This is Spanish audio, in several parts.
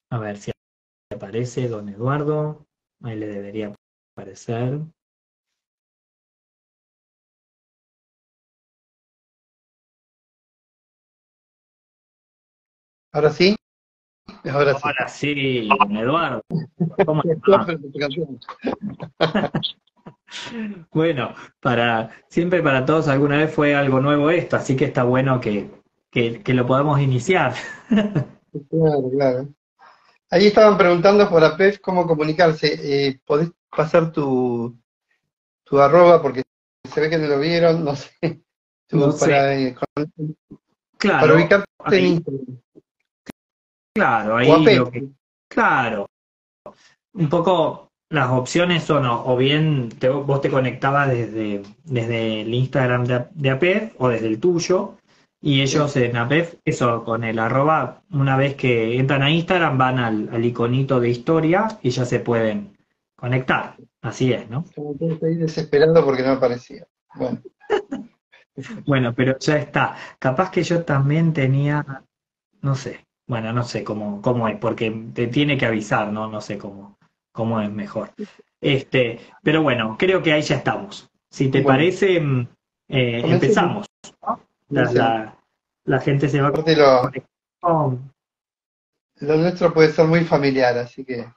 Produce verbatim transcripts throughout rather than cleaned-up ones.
A ver si aparece don Eduardo. Ahí le debería aparecer. Ahora sí, ahora sí. Ahora sí, don Eduardo. ¿Cómo Todas está? felicitaciones. Bueno, para, siempre para todos alguna vez fue algo nuevo esto, así que está bueno que, que, que lo podamos iniciar. Claro, claro. Ahí estaban preguntando por A P E F cómo comunicarse. Eh, ¿podés pasar tu, tu arroba? Porque se ve que no lo vieron, no sé. No Tu, sé, para, eh, para claro, ubicarte en ahí, Instagram. claro, O ahí lo A P E F. que, claro, un poco las opciones son o, o bien te- vos te conectabas desde, desde el Instagram de, de A P E F o desde el tuyo, y Sí. ellos en A P E F, eso con el arroba, una vez que entran a Instagram van al, al iconito de historia y ya se pueden conectar. Así es, ¿no? Como todos ahí desesperando porque no aparecía. Bueno, Bueno, pero ya está. Capaz que yo también tenía, no sé, bueno, no sé cómo, cómo es, porque te tiene que avisar, ¿no? No sé cómo, cómo es mejor. Este, pero bueno, creo que ahí ya estamos. Si te bueno, parece, mm, eh, comencemos. empezamos, ¿no? La, Comencemos. la, la gente se va Aparte lo, conectando. lo nuestro puede ser muy familiar, así que.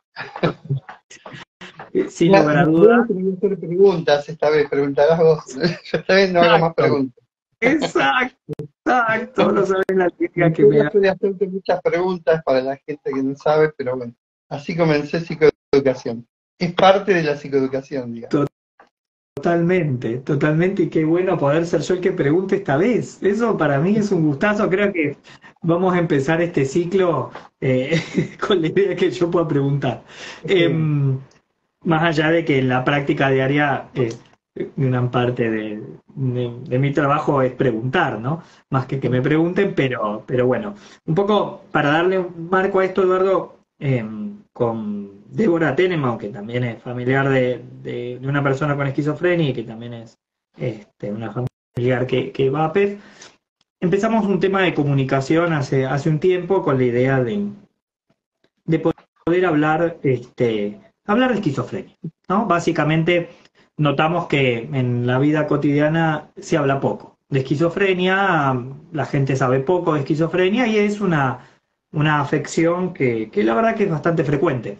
Eh, Sin Ya, lugar a me dudas. acuerdo que me iba a hacer preguntas esta vez, preguntarás vos. Yo esta vez no hago más Exacto, preguntas. exacto, exacto. No sabes la alegría que Yo me da. trato de hacerte muchas preguntas para la gente que no sabe, pero bueno, así comencé psicoeducación. Es parte de la psicoeducación, digamos. Totalmente, totalmente, y qué bueno poder ser yo el que pregunte esta vez. Eso para mí es un gustazo. Creo que vamos a empezar este ciclo eh, con la idea de que yo pueda preguntar. Sí, Em, Más allá de que en la práctica diaria eh, gran parte de, de- de mi trabajo es preguntar, ¿no? Más que que me pregunten, pero, pero bueno, un poco para darle un marco a esto, Eduardo, em, con Débora Tenenbaum, que también es familiar de, de- de una persona con esquizofrenia y que también es este, una familiar que, que va a P E F, empezamos un tema de comunicación hace, hace un tiempo con la idea de, de poder hablar, este, hablar de esquizofrenia, ¿no? Básicamente notamos que en la vida cotidiana se habla poco de esquizofrenia, la gente sabe poco de esquizofrenia y es una, una afección que, que la verdad que es bastante frecuente.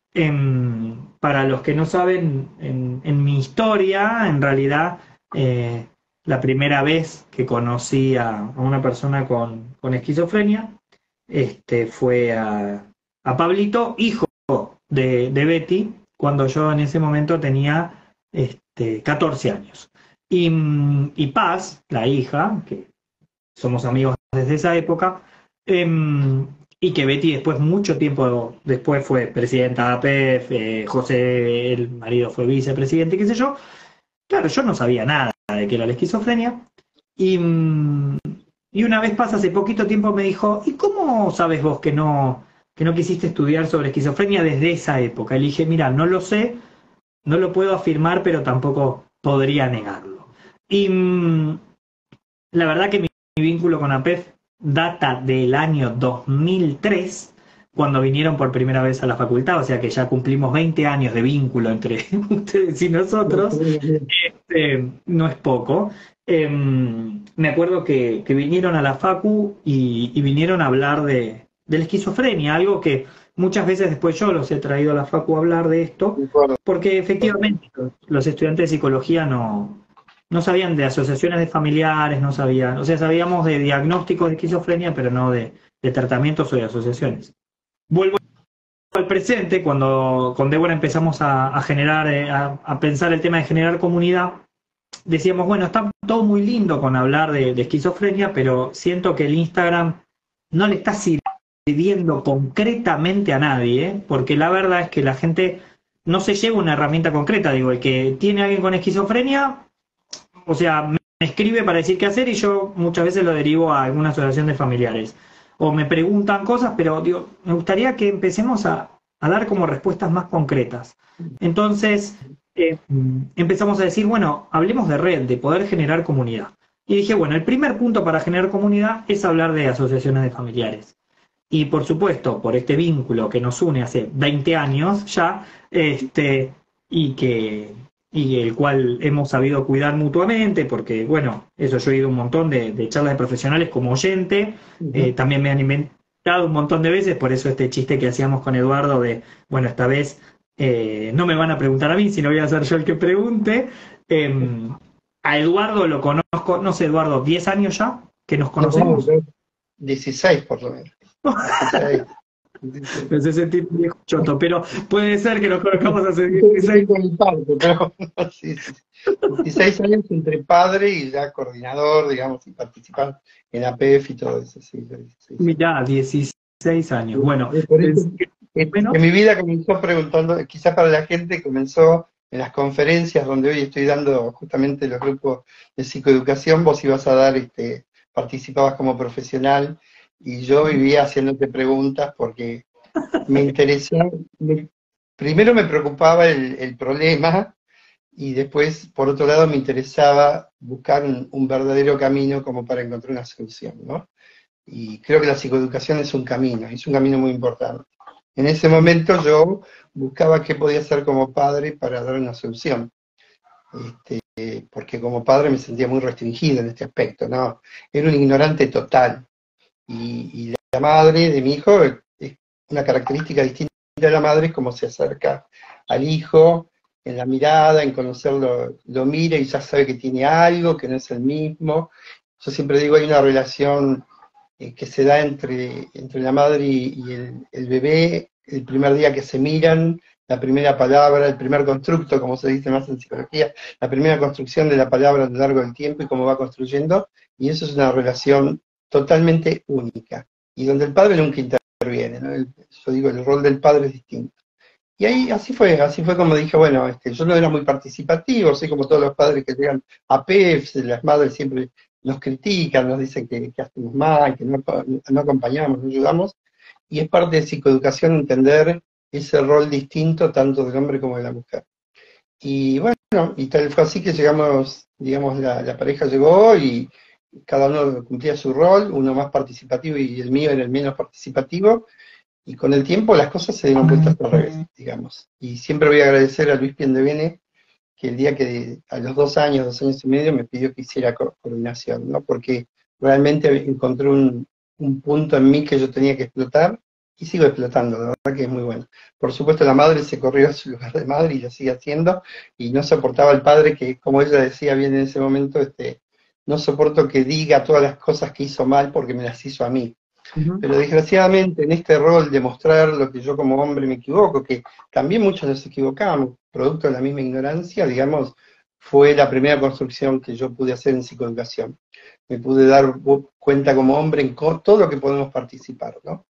En- para los que no saben, en, en mi historia, en realidad, eh, la primera vez que conocí a, a una persona con, con esquizofrenia, este, fue a, a Pablito, hijo de, de Betty, cuando yo en ese momento tenía este, catorce años. Y, mm, y Paz, la hija, que somos amigos desde esa época, em, y que Betty después, mucho tiempo después, fue presidenta de A P E F, eh, José, el marido, fue vicepresidente, qué sé yo. Claro, yo no sabía nada de qué era la esquizofrenia. Y, mm, y una vez pasa, hace poquito tiempo, me dijo, ¿y cómo sabes vos que no, que no quisiste estudiar sobre esquizofrenia desde esa época? Y le dije, mira, no lo sé, no lo puedo afirmar, pero tampoco podría negarlo. Y mm, la verdad que mi, mi vínculo con A P E F data del año dos mil tres, cuando vinieron por primera vez a la facultad, o sea que ya cumplimos veinte años de vínculo entre ustedes y nosotros. Este, no es poco. Eh, me acuerdo que, que vinieron a la Facu y, y vinieron a hablar de, de la esquizofrenia, algo que muchas veces después yo los he traído a la Facu a hablar de esto, de acuerdo. porque efectivamente los, los estudiantes de psicología no, no sabían de asociaciones de familiares, no sabían, o sea, sabíamos de diagnósticos de esquizofrenia, pero no de, de tratamientos o de asociaciones. Vuelvo al presente, cuando con Débora empezamos a, a generar, eh, a, a pensar el tema de generar comunidad, decíamos, bueno, está todo muy lindo con hablar de, de esquizofrenia, pero siento que el Instagram no le está sirviendo concretamente a nadie, ¿eh? Porque la verdad es que la gente no se lleva una herramienta concreta. Digo, el que tiene a alguien con esquizofrenia, o sea, me escribe para decir qué hacer y yo muchas veces lo derivo a alguna asociación de familiares. O me preguntan cosas, pero digo, me gustaría que empecemos a, a dar como respuestas más concretas. Entonces, eh, empezamos a decir, bueno, hablemos de red, de poder generar comunidad. Y dije, bueno, el primer punto para generar comunidad es hablar de asociaciones de familiares. y por supuesto, por este vínculo que nos une hace veinte años ya, este, y que y el cual hemos sabido cuidar mutuamente, porque, bueno, eso, yo he ido a un montón de, de charlas de profesionales como oyente, eh, Ujú. también me han inventado un montón de veces, por eso este chiste que hacíamos con Eduardo de, bueno, esta vez eh, no me van a preguntar a mí, sino voy a ser yo el que pregunte. Eh, a Eduardo lo conozco, no sé, Eduardo, diez años ya que nos No, conocemos. yo dieciséis por lo menos. dieciséis. dieciséis. Me hace sentir un viejo choto, pero puede ser que nos conozcamos hace Estoy dieciséis. con mi parte, pero sí, sí, sí. dieciséis años entre padre y ya coordinador, digamos, y participar en A P E F y todo eso, sí, de dieciséis años. Mirá, dieciséis años. Bueno, Eh, Por eso, es que eh, que menos. mi vida comenzó preguntando, quizás para la gente comenzó en las conferencias donde hoy estoy dando justamente los grupos de psicoeducación, vos ibas a dar, este, participabas como profesional, y yo vivía haciéndote preguntas porque me interesó, me- primero me preocupaba el, el problema, y después, por otro lado, me interesaba buscar un, un verdadero camino como para encontrar una solución, ¿no? Y creo que la psicoeducación es un camino, es un camino muy importante. En ese momento yo buscaba qué podía hacer como padre para dar una solución, este, porque como padre me sentía muy restringido en este aspecto, ¿no? Era un ignorante total. Y, y la madre de mi hijo es una característica distinta de la madre, es cómo se acerca al hijo, en la mirada, en conocerlo, lo mira y ya sabe que tiene algo, que no es el mismo. Yo siempre digo, hay una relación eh, que se da entre, entre la madre y, y el, el bebé, el primer día que se miran, la primera palabra, el primer constructo, como se dice más en psicología, la primera construcción de la palabra a lo largo del tiempo y cómo va construyendo, y eso es una relación totalmente única, y donde el padre nunca interviene, ¿no? El- yo digo, el rol del padre es distinto. Y ahí así fue, así fue como dije, bueno, este, yo no era muy participativo, soy como todos los padres que llegan a P E F, las madres siempre nos critican, nos dicen que, que hacemos mal, que no, no acompañamos, no ayudamos, y es parte de psicoeducación entender ese rol distinto tanto del hombre como de la mujer. Y bueno, y tal fue así que llegamos, digamos, la, la pareja llegó y cada uno cumplía su rol, uno más participativo y el mío era el menos participativo, y con el tiempo las cosas se dieron vueltas al revés, digamos. Y siempre voy a agradecer a Luis Piendevene, que el día que a los dos años, dos años y medio, me pidió que hiciera co coordinación, ¿no? Porque realmente encontré un, un punto en mí que yo tenía que explotar, y sigo explotando, la verdad que es muy bueno. Por supuesto la madre se corrió a su lugar de madre y lo sigue haciendo, y no soportaba al padre que, como ella decía bien en ese momento, este, no soporto que diga todas las cosas que hizo mal porque me las hizo a mí. Ujú. Pero desgraciadamente en este rol de mostrar lo que yo como hombre me equivoco, que también muchos nos equivocamos, producto de la misma ignorancia, digamos, fue la primera construcción que yo pude hacer en psicoeducación. Me pude dar cuenta como hombre en todo lo que podemos participar, ¿no?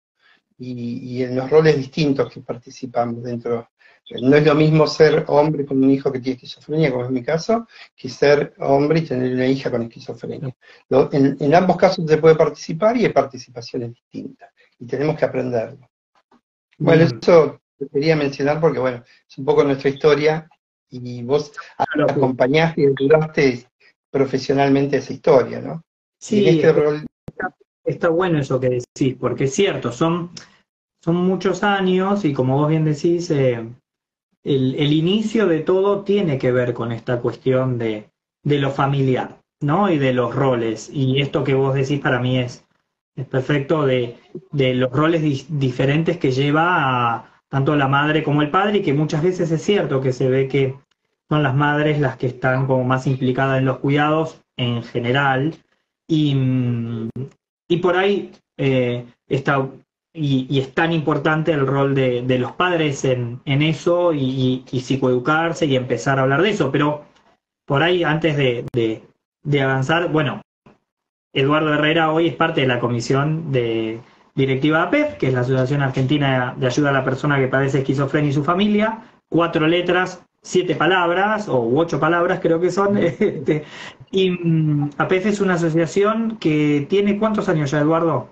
Y, y en los roles distintos que participamos dentro. No es lo mismo ser hombre con un hijo que tiene esquizofrenia, como es mi caso, que ser hombre y tener una hija con esquizofrenia. Lo- en, en ambos casos se puede participar y hay participaciones distintas. Y tenemos que aprenderlo. Bueno, Bien. eso te quería mencionar porque, bueno, es un poco nuestra historia y vos Claro que acompañaste y ayudaste profesionalmente esa historia, ¿no? Y en sí, este rol, está, está bueno eso que decís, porque es cierto, son, son muchos años y como vos bien decís, eh, el, el inicio de todo tiene que ver con esta cuestión de, de lo familiar, ¿no? Y de los roles. Y esto que vos decís para mí es, es perfecto de, de los roles di- diferentes que lleva a, tanto la madre como el padre, y que muchas veces es cierto que se ve que son las madres las que están como más implicadas en los cuidados en general. Y, mm, y por ahí eh, está, y, y es tan importante el rol de, de los padres en, en eso, y, y psicoeducarse y empezar a hablar de eso. Pero por ahí, antes de, de, de avanzar, bueno, Eduardo Herrera hoy es parte de la comisión de directiva de A P E F, que es la Asociación Argentina de Ayuda a la Persona que Padece Esquizofrenia y su Familia. Cuatro letras, siete palabras, o ocho palabras creo que son. Este, y mm, A P E F es una asociación que tiene, ¿cuántos años ya, Eduardo?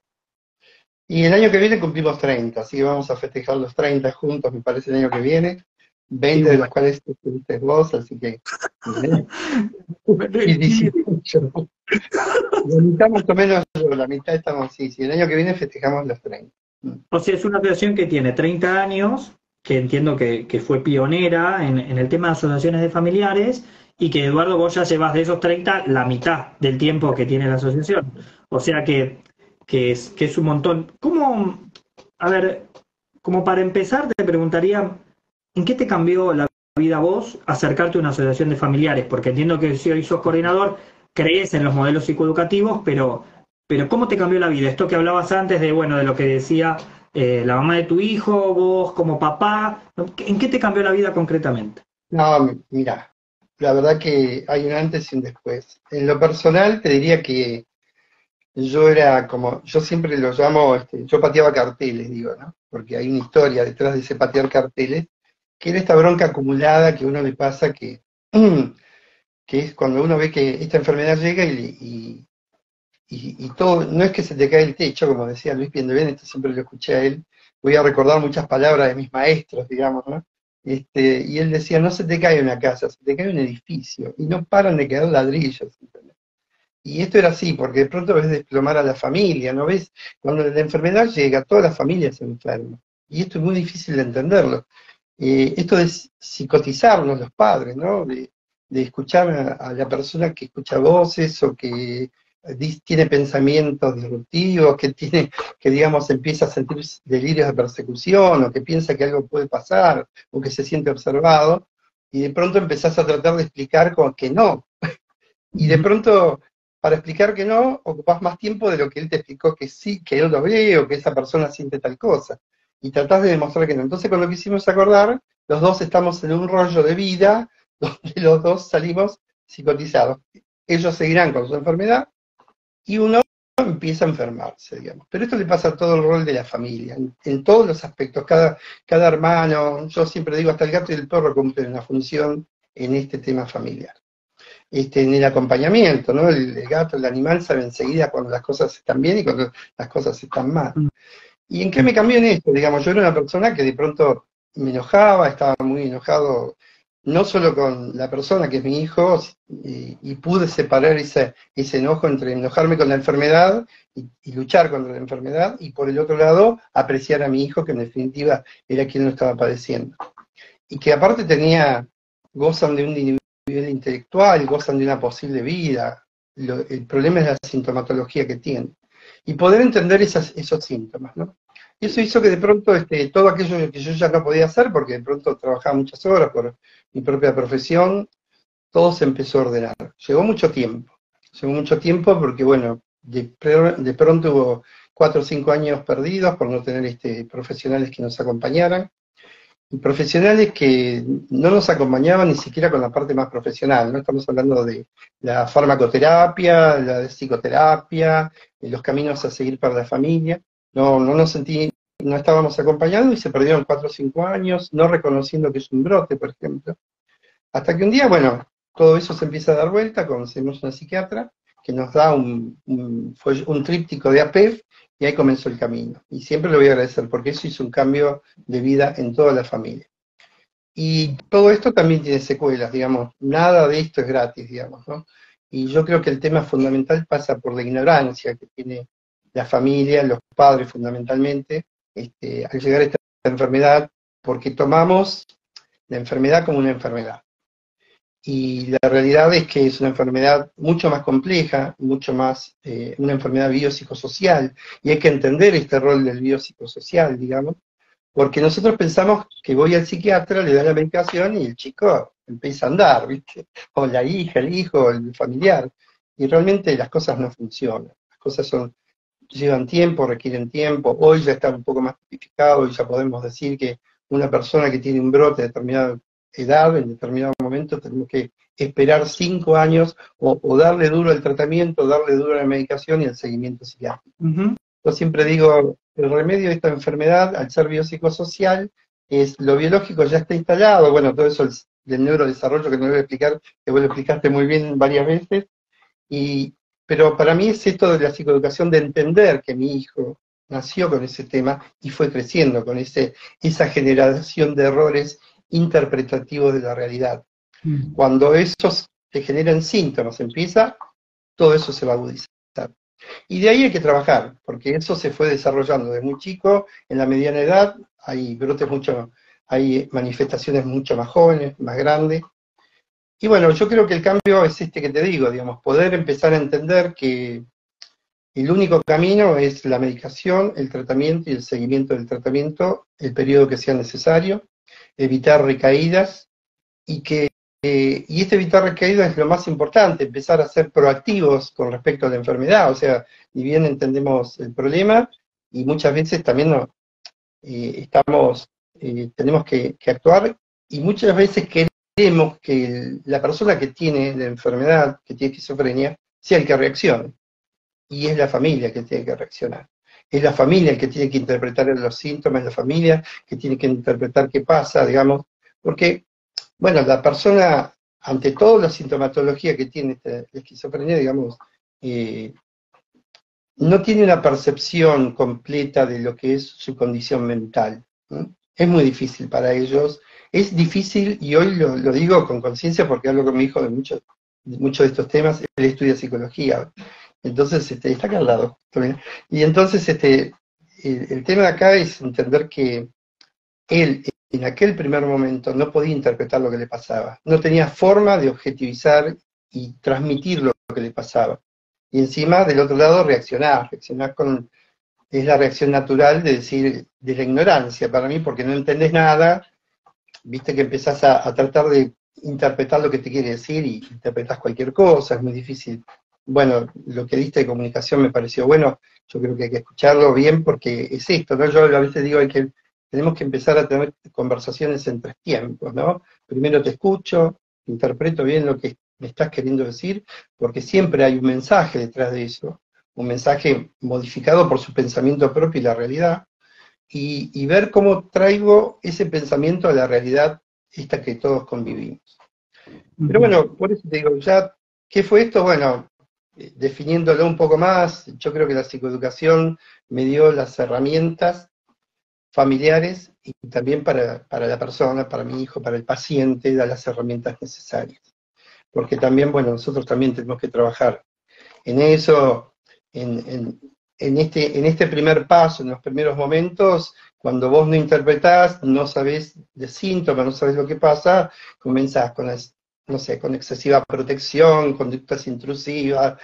y el año que viene cumplimos treinta, así que vamos a festejar los treinta juntos, me parece, el año que viene, Qué veinte de los bueno. cuales estuviste vos, así que, y dieciocho. La mitad más o menos, la mitad estamos así. Si el año que viene festejamos los treinta. O sea, es una asociación que tiene treinta años, que entiendo que, que fue pionera en, en el tema de asociaciones de familiares, y que Eduardo, vos ya llevas de esos treinta la mitad del tiempo que tiene la asociación. O sea que, que, es, que es un montón. ¿Cómo, a ver, como para empezar, te preguntaría, ¿en qué te cambió la vida a vos acercarte a una asociación de familiares? Porque entiendo que si hoy sos coordinador, crees en los modelos psicoeducativos, pero, pero ¿cómo te cambió la vida? Esto que hablabas antes de, bueno, de lo que decía eh, la mamá de tu hijo, vos como papá, ¿en qué te cambió la vida concretamente? No, mira, la verdad que hay un antes y un después. En lo personal te diría que yo era como, yo siempre lo llamo, este, yo pateaba carteles, digo, ¿no? Porque hay una historia detrás de ese patear carteles, que era esta bronca acumulada que a uno le pasa que, que es cuando uno ve que esta enfermedad llega y, y, y, y todo, no es que se te cae el techo, como decía Luis Piendevén, esto siempre lo escuché a él, voy a recordar muchas palabras de mis maestros, digamos, ¿no? Este, y él decía, no se te cae una casa, se te cae un edificio, y no paran de quedar ladrillos, ¿entendés? Y esto era así, porque de pronto ves desplomar a la familia, ¿no ves? Cuando la enfermedad llega, toda la familia se enferma. Y esto es muy difícil de entenderlo. Eh, esto de psicotizarnos los padres, ¿no? De, de escuchar a, a la persona que escucha voces o que eh, tiene pensamientos disruptivos, que tiene, que digamos empieza a sentir delirios de persecución, o que piensa que algo puede pasar, o que se siente observado, y de pronto empezás a tratar de explicar como que no. Y de pronto, para explicar que no, ocupás más tiempo de lo que él te explicó que sí, que él lo ve, o que esa persona siente tal cosa. Y tratás de demostrar que no. Entonces, cuando quisimos acordar, los dos estamos en un rollo de vida donde los dos salimos psicotizados. Ellos seguirán con su enfermedad y uno empieza a enfermarse, digamos. Pero esto le pasa a todo el rol de la familia, en, en todos los aspectos. Cada, cada hermano, yo siempre digo, hasta el gato y el perro cumplen una función en este tema familiar. Este, en el acompañamiento, ¿no? El, el gato, el animal sabe enseguida cuando las cosas están bien y cuando las cosas están mal. ¿Y en qué me cambió en esto? Digamos, yo era una persona que de pronto me enojaba, estaba muy enojado, no solo con la persona que es mi hijo, y, y pude separar ese, ese enojo entre enojarme con la enfermedad y, y luchar contra la enfermedad, y por el otro lado, apreciar a mi hijo, que en definitiva era quien lo estaba padeciendo. Y que aparte tenía, gozan de un nivel intelectual, gozan de una posible vida. Lo, el problema es la sintomatología que tienen. Y poder entender esas, esos síntomas, ¿no? Y eso hizo que de pronto este, todo aquello que yo ya no podía hacer, porque de pronto trabajaba muchas horas por mi propia profesión, todo se empezó a ordenar. Llegó mucho tiempo. Llegó mucho tiempo porque, bueno, de, de pronto hubo cuatro o cinco años perdidos por no tener este, profesionales que nos acompañaran. Y profesionales que no nos acompañaban ni siquiera con la parte más profesional, ¿no? Estamos hablando de la farmacoterapia, la psicoterapia, los caminos a seguir para la familia. No, no nos sentí, no estábamos acompañados y se perdieron cuatro o cinco años, no reconociendo que es un brote, por ejemplo. Hasta que un día, bueno, todo eso se empieza a dar vuelta, conocemos una psiquiatra que nos da un, un, un tríptico de A P E F, y ahí comenzó el camino. Y siempre le voy a agradecer, porque eso hizo un cambio de vida en toda la familia. Y todo esto también tiene secuelas, digamos, nada de esto es gratis, digamos, ¿no? Y yo creo que el tema fundamental pasa por la ignorancia que tiene la familia, los padres fundamentalmente, este, al llegar a esta enfermedad, porque tomamos la enfermedad como una enfermedad. Y la realidad es que es una enfermedad mucho más compleja, mucho más, eh, una enfermedad biopsicosocial, y hay que entender este rol del biopsicosocial, digamos, porque nosotros pensamos que voy al psiquiatra, le da la medicación y el chico empieza a andar, ¿viste? O la hija, el hijo, el familiar, y realmente las cosas no funcionan, las cosas son, llevan tiempo, requieren tiempo, hoy ya está un poco más tipificado y ya podemos decir que una persona que tiene un brote de determinada edad, en determinado momento, tenemos que esperar cinco años o, o darle duro el tratamiento, darle duro la medicación y el seguimiento psiquiátrico. Uh-huh. Yo siempre digo, el remedio de esta enfermedad, al ser biopsicosocial, es lo biológico ya está instalado, bueno, todo eso del neurodesarrollo que no voy a explicar, que vos lo explicaste muy bien varias veces, y, pero para mí es esto de la psicoeducación, de entender que mi hijo nació con ese tema y fue creciendo con ese, esa generación de errores interpretativo de la realidad. Mm. Cuando esos te generan síntomas, empieza, todo eso se va a agudizar. Y de ahí hay que trabajar, porque eso se fue desarrollando de muy chico, en la mediana edad, hay brotes mucho, hay manifestaciones mucho más jóvenes, más grandes. Y bueno, yo creo que el cambio es este que te digo, digamos, poder empezar a entender que el único camino es la medicación, el tratamiento y el seguimiento del tratamiento, el periodo que sea necesario, evitar recaídas, y que eh, y este evitar recaídas es lo más importante, empezar a ser proactivos con respecto a la enfermedad, o sea, ni bien entendemos el problema, y muchas veces también no, eh, estamos, eh, tenemos que, que actuar, y muchas veces queremos que el- la persona que tiene la enfermedad, que tiene esquizofrenia, sea el que reaccione, y es la familia que tiene que reaccionar. Es la familia el que tiene que interpretar los síntomas, la familia que tiene que interpretar qué pasa, digamos, porque, bueno, la persona, ante todo la sintomatología que tiene esta- la esquizofrenia, digamos, eh, no tiene una percepción completa de lo que es su condición mental, ¿no? Es muy difícil para ellos, es difícil, y hoy lo, lo digo con conciencia porque hablo con mi hijo de muchos de muchos de estos temas, él estudia psicología, entonces este, está acá al lado, y entonces este, el, el tema de acá es entender que él en aquel primer momento no podía interpretar lo que le pasaba, no tenía forma de objetivizar y transmitir lo que le pasaba. Y encima, del otro lado, reaccionar, reaccionar con, es la reacción natural de decir, de la ignorancia para mí, porque no entendés nada, viste que empezás a, a tratar de interpretar lo que te quiere decir y interpretás cualquier cosa, es muy difícil. Bueno, lo que diste de comunicación me pareció bueno, yo creo que hay que escucharlo bien porque es esto, ¿no? Yo a veces digo hay que, tenemos que empezar a tener conversaciones en tres tiempos, ¿no? Primero te escucho, interpreto bien lo que me estás queriendo decir, porque siempre hay un mensaje detrás de eso, un mensaje modificado por su pensamiento propio y la realidad, y, y ver cómo traigo ese pensamiento a la realidad esta que todos convivimos. Pero Ujú. bueno, por eso te digo, ya, ¿qué fue esto? Bueno, eh, definiéndolo un poco más, yo creo que la psicoeducación me dio las herramientas familiares y también para, para la persona, para mi hijo, para el paciente, da las herramientas necesarias. Porque también, bueno, nosotros también tenemos que trabajar en eso, en, en, en, este, en este primer paso, en los primeros momentos, cuando vos no interpretás, no sabés de síntomas, no sabés lo que pasa, comenzás con las, no sé, con excesiva protección, conductas intrusivas,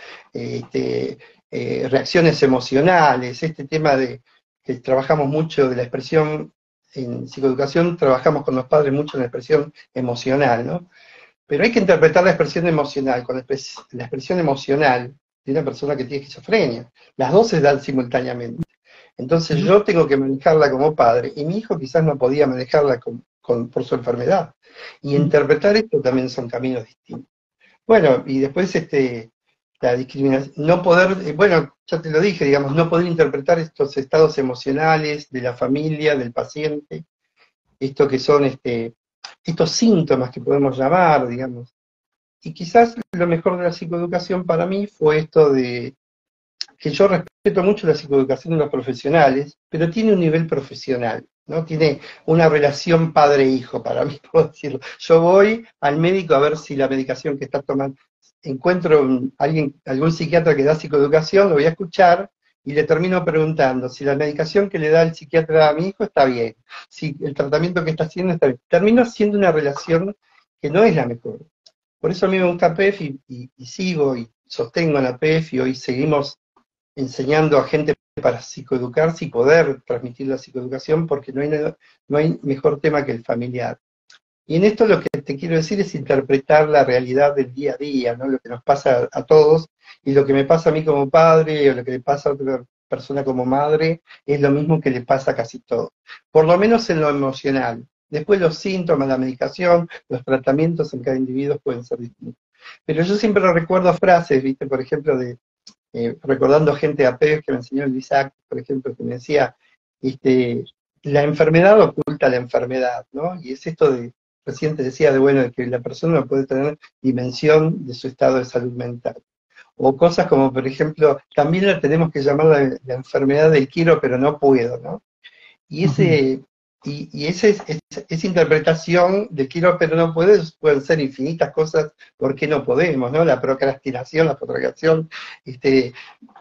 este, eh, reacciones emocionales, este tema de que trabajamos mucho de la expresión, en psicoeducación trabajamos con los padres mucho en la expresión emocional, ¿no? Pero hay que interpretar la expresión emocional, con la, expres la expresión emocional de una persona que tiene esquizofrenia. Las dos se dan simultáneamente. Entonces yo tengo que manejarla como padre, y mi hijo quizás no podía manejarla con, con, por su enfermedad. Y interpretar esto también son caminos distintos. Bueno, y después este, la discriminación, no poder, eh, bueno, ya te lo dije, digamos, no poder interpretar estos estados emocionales de la familia, del paciente, esto que son este, estos síntomas que podemos llamar, digamos. Y quizás lo mejor de la psicoeducación para mí fue esto de que yo respeto mucho la psicoeducación de los profesionales, pero tiene un nivel profesional, ¿no? Tiene una relación padre-hijo para mí, puedo decirlo. Yo voy al médico a ver si la medicación que está tomando, encuentro un- alguien, algún psiquiatra que da psicoeducación, lo voy a escuchar y le termino preguntando si la medicación que le da el psiquiatra a mi hijo está bien, si el tratamiento que está haciendo está bien. Termino haciendo una relación que no es la mejor. Por eso a mí me gusta P E F y, y, y sigo y sostengo en la P E F y hoy seguimos enseñando a gente para psicoeducarse y poder transmitir la psicoeducación porque no hay, nada- no hay mejor tema que el familiar. Y en esto lo que te quiero decir es interpretar la realidad del día a día, ¿no? Lo que nos pasa a todos y lo que me pasa a mí como padre o lo que le pasa a otra persona como madre es lo mismo que le pasa a casi todo. Por lo menos en lo emocional. Después los síntomas, la medicación, los tratamientos en cada individuo pueden ser distintos. Pero yo siempre recuerdo frases, ¿viste? Por ejemplo, de eh, recordando gente a Pérez que me enseñó el Isaac, por ejemplo, que me decía, este, la enfermedad oculta la enfermedad, ¿no? Y es esto de, recién te decía, de bueno, de que la persona no puede tener dimensión de su estado de salud mental. O cosas como, por ejemplo, también la tenemos que llamar la, la enfermedad del quiero pero no puedo, ¿no? Y Ujú. ese, y, y ese, es- es- esa interpretación de quiero pero no puedo, pueden ser infinitas cosas, ¿por qué no podemos? ¿No? La procrastinación, la postergación, este,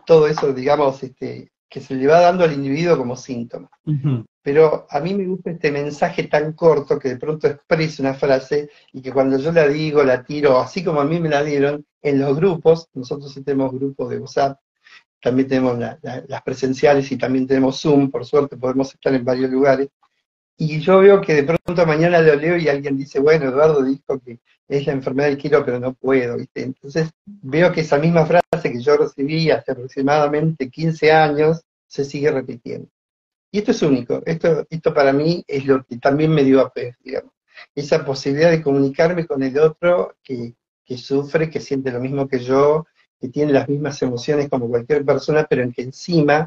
todo eso, digamos, este, que se le va dando al individuo como síntoma. Ujú. Pero a mí me gusta este mensaje tan corto que de pronto expresa una frase y que cuando yo la digo, la tiro, así como a mí me la dieron, en los grupos, nosotros sí tenemos grupos de WhatsApp, también tenemos la, la, las presenciales y también tenemos Zoom, por suerte podemos estar en varios lugares, y yo veo que de pronto mañana lo leo y alguien dice, bueno, Eduardo dijo que es la enfermedad del kilo, pero no puedo, ¿viste? Entonces veo que esa misma frase que yo recibí hace aproximadamente quince años se sigue repitiendo. Y esto es único, esto, esto para mí es lo que también me dio a P E F, digamos. Esa posibilidad de comunicarme con el otro que, que sufre, que siente lo mismo que yo, que tiene las mismas emociones como cualquier persona, pero en que encima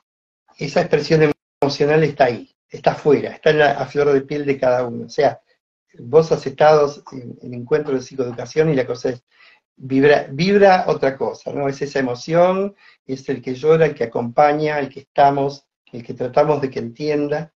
esa expresión emocional está ahí, está afuera, está en la, a flor de piel de cada uno. O sea, vos has estado en, en encuentros de psicoeducación y la cosa es, vibra, vibra otra cosa, ¿no? Es esa emoción, es el que llora, el que acompaña, el que estamos, el que tratamos de que entienda,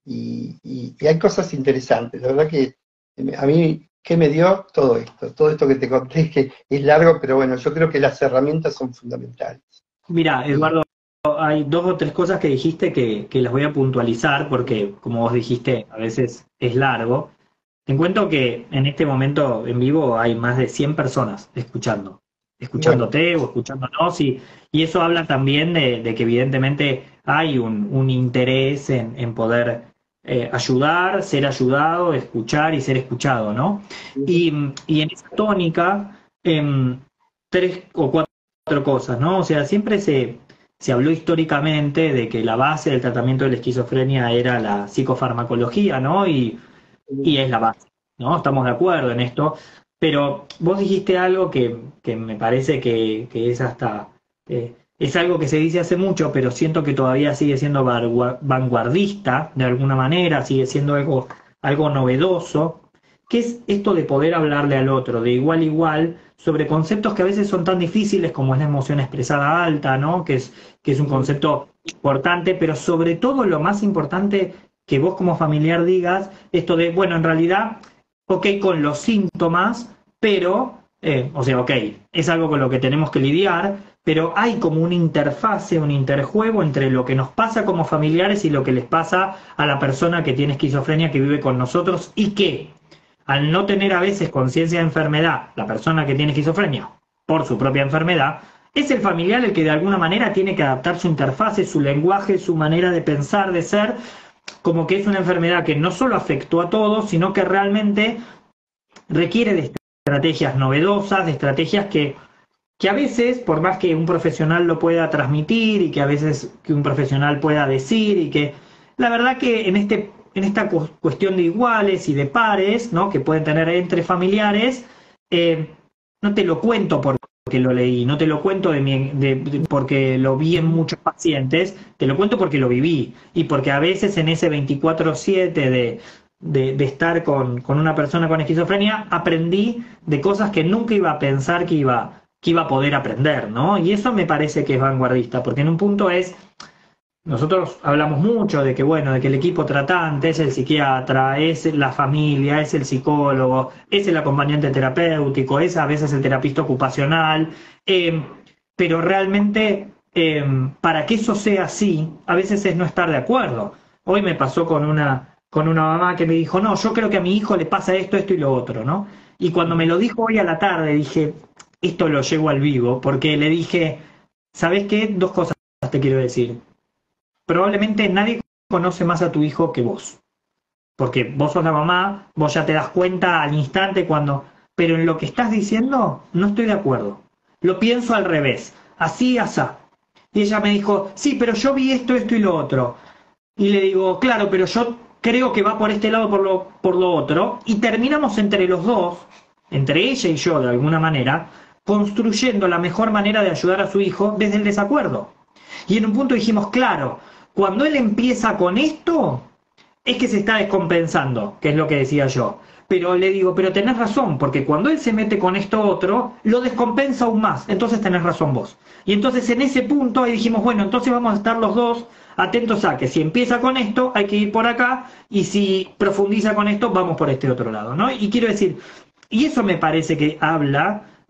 y, y, y hay cosas interesantes. La verdad que a mí, ¿qué me dio todo esto? Todo esto que te conté, que es largo, pero bueno, yo creo que las herramientas son fundamentales. Mira, Y, Eduardo, hay dos o tres cosas que dijiste que, que las voy a puntualizar porque, como vos dijiste, a veces es largo. Te cuento que en este momento en vivo hay más de cien personas escuchando, bueno, escuchándote o escuchándonos, y, y eso habla también de, de que evidentemente hay un, un interés en, en poder eh, ayudar, ser ayudado, escuchar y ser escuchado, ¿no? Y, y en esa tónica, em, tres o cuatro cosas, ¿no? O sea, siempre se, se habló históricamente de que la base del tratamiento de la esquizofrenia era la psicofarmacología, ¿no? Y y es la base, ¿no? Estamos de acuerdo en esto, pero vos dijiste algo que, que me parece que, que es hasta, eh, es algo que se dice hace mucho, pero siento que todavía sigue siendo vanguardista de alguna manera, sigue siendo algo, algo novedoso, que es esto de poder hablarle al otro de igual a igual sobre conceptos que a veces son tan difíciles como es la emoción expresada alta, ¿no? Que es, que es un concepto importante, pero sobre todo lo más importante que vos como familiar digas esto de, bueno, en realidad, ok con los síntomas, pero, eh, o sea, ok, es algo con lo que tenemos que lidiar, pero hay como una interfase, un interjuego entre lo que nos pasa como familiares y lo que les pasa a la persona que tiene esquizofrenia que vive con nosotros y que, al no tener a veces conciencia de enfermedad, la persona que tiene esquizofrenia, por su propia enfermedad, es el familiar el que de alguna manera tiene que adaptar su interfase, su lenguaje, su manera de pensar, de ser, como que es una enfermedad que no solo afectó a todos, sino que realmente requiere de estrategias novedosas, de estrategias que, que a veces, por más que un profesional lo pueda transmitir y que a veces que un profesional pueda decir, y que la verdad que en, este, en esta cu cuestión de iguales y de pares, ¿no? Que pueden tener entre familiares, eh, no te lo cuento por porque lo leí, no te lo cuento de, mi, de, de porque lo vi en muchos pacientes, te lo cuento porque lo viví y porque a veces en ese veinticuatro siete de, de, de estar con, con una persona con esquizofrenia aprendí de cosas que nunca iba a pensar que iba, que iba a poder aprender, ¿no? Y eso me parece que es vanguardista, porque en un punto es, nosotros hablamos mucho de que, bueno, de que el equipo tratante es el psiquiatra, es la familia, es el psicólogo, es el acompañante terapéutico, es a veces el terapista ocupacional, eh, pero realmente eh, para que eso sea así, a veces es no estar de acuerdo. Hoy me pasó con una, con una mamá que me dijo, no, yo creo que a mi hijo le pasa esto, esto y lo otro, ¿no? Y cuando me lo dijo hoy a la tarde, dije, esto lo llevo al vivo, porque le dije, ¿sabes qué? Dos cosas te quiero decir. Probablemente nadie conoce más a tu hijo que vos, porque vos sos la mamá, vos ya te das cuenta al instante cuando, pero en lo que estás diciendo no estoy de acuerdo, lo pienso al revés, así, asá. Y ella me dijo, sí, pero yo vi esto, esto y lo otro. Y le digo, claro, pero yo creo que va por este lado, por lo, por lo otro, y terminamos entre los dos, entre ella y yo de alguna manera, construyendo la mejor manera de ayudar a su hijo desde el desacuerdo. Y en un punto dijimos, claro, cuando él empieza con esto, es que se está descompensando, que es lo que decía yo. Pero le digo, pero tenés razón, porque cuando él se mete con esto otro, lo descompensa aún más. Entonces tenés razón vos. Y entonces en ese punto ahí dijimos, bueno, entonces vamos a estar los dos atentos a que si empieza con esto, hay que ir por acá, y si profundiza con esto, vamos por este otro lado, ¿no? Y quiero decir, y eso me parece que habla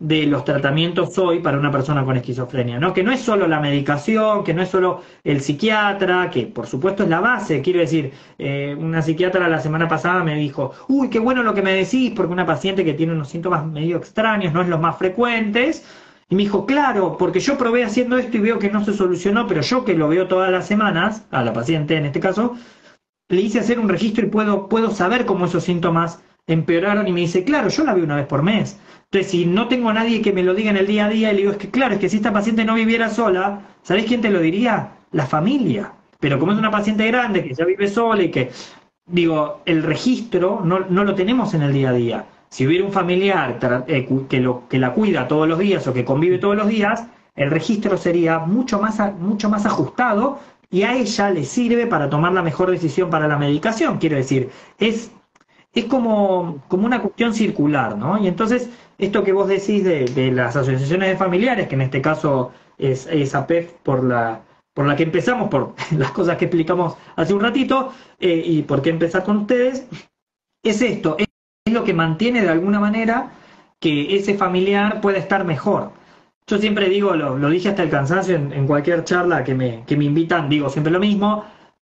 de los tratamientos hoy para una persona con esquizofrenia, ¿no? Que no es solo la medicación, que no es solo el psiquiatra, que por supuesto es la base. Quiero decir, eh, una psiquiatra la semana pasada me dijo, uy, qué bueno lo que me decís, porque una paciente que tiene unos síntomas medio extraños, no es los más frecuentes, y me dijo, claro, porque yo probé haciendo esto y veo que no se solucionó, pero yo que lo veo todas las semanas, a la paciente en este caso, le hice hacer un registro y puedo, puedo saber cómo esos síntomas empeoraron y me dice, claro, yo la veo una vez por mes. Entonces, si no tengo a nadie que me lo diga en el día a día, le digo, es que claro, es que si esta paciente no viviera sola, ¿sabés quién te lo diría? La familia. Pero como es una paciente grande que ya vive sola y que, digo, el registro no, no lo tenemos en el día a día. Si hubiera un familiar eh, que, lo, que la cuida todos los días o que convive todos los días, el registro sería mucho más, mucho más ajustado y a ella le sirve para tomar la mejor decisión para la medicación. Quiero decir, es, es como, como una cuestión circular, ¿no? Y entonces, esto que vos decís de, de las asociaciones de familiares, que en este caso es, es A P E F por la, por la que empezamos, por las cosas que explicamos hace un ratito, eh, y por qué empezar con ustedes, es esto, es, es lo que mantiene de alguna manera que ese familiar pueda estar mejor. Yo siempre digo, lo, lo dije hasta el cansancio en, en cualquier charla que me, que me invitan, digo siempre lo mismo,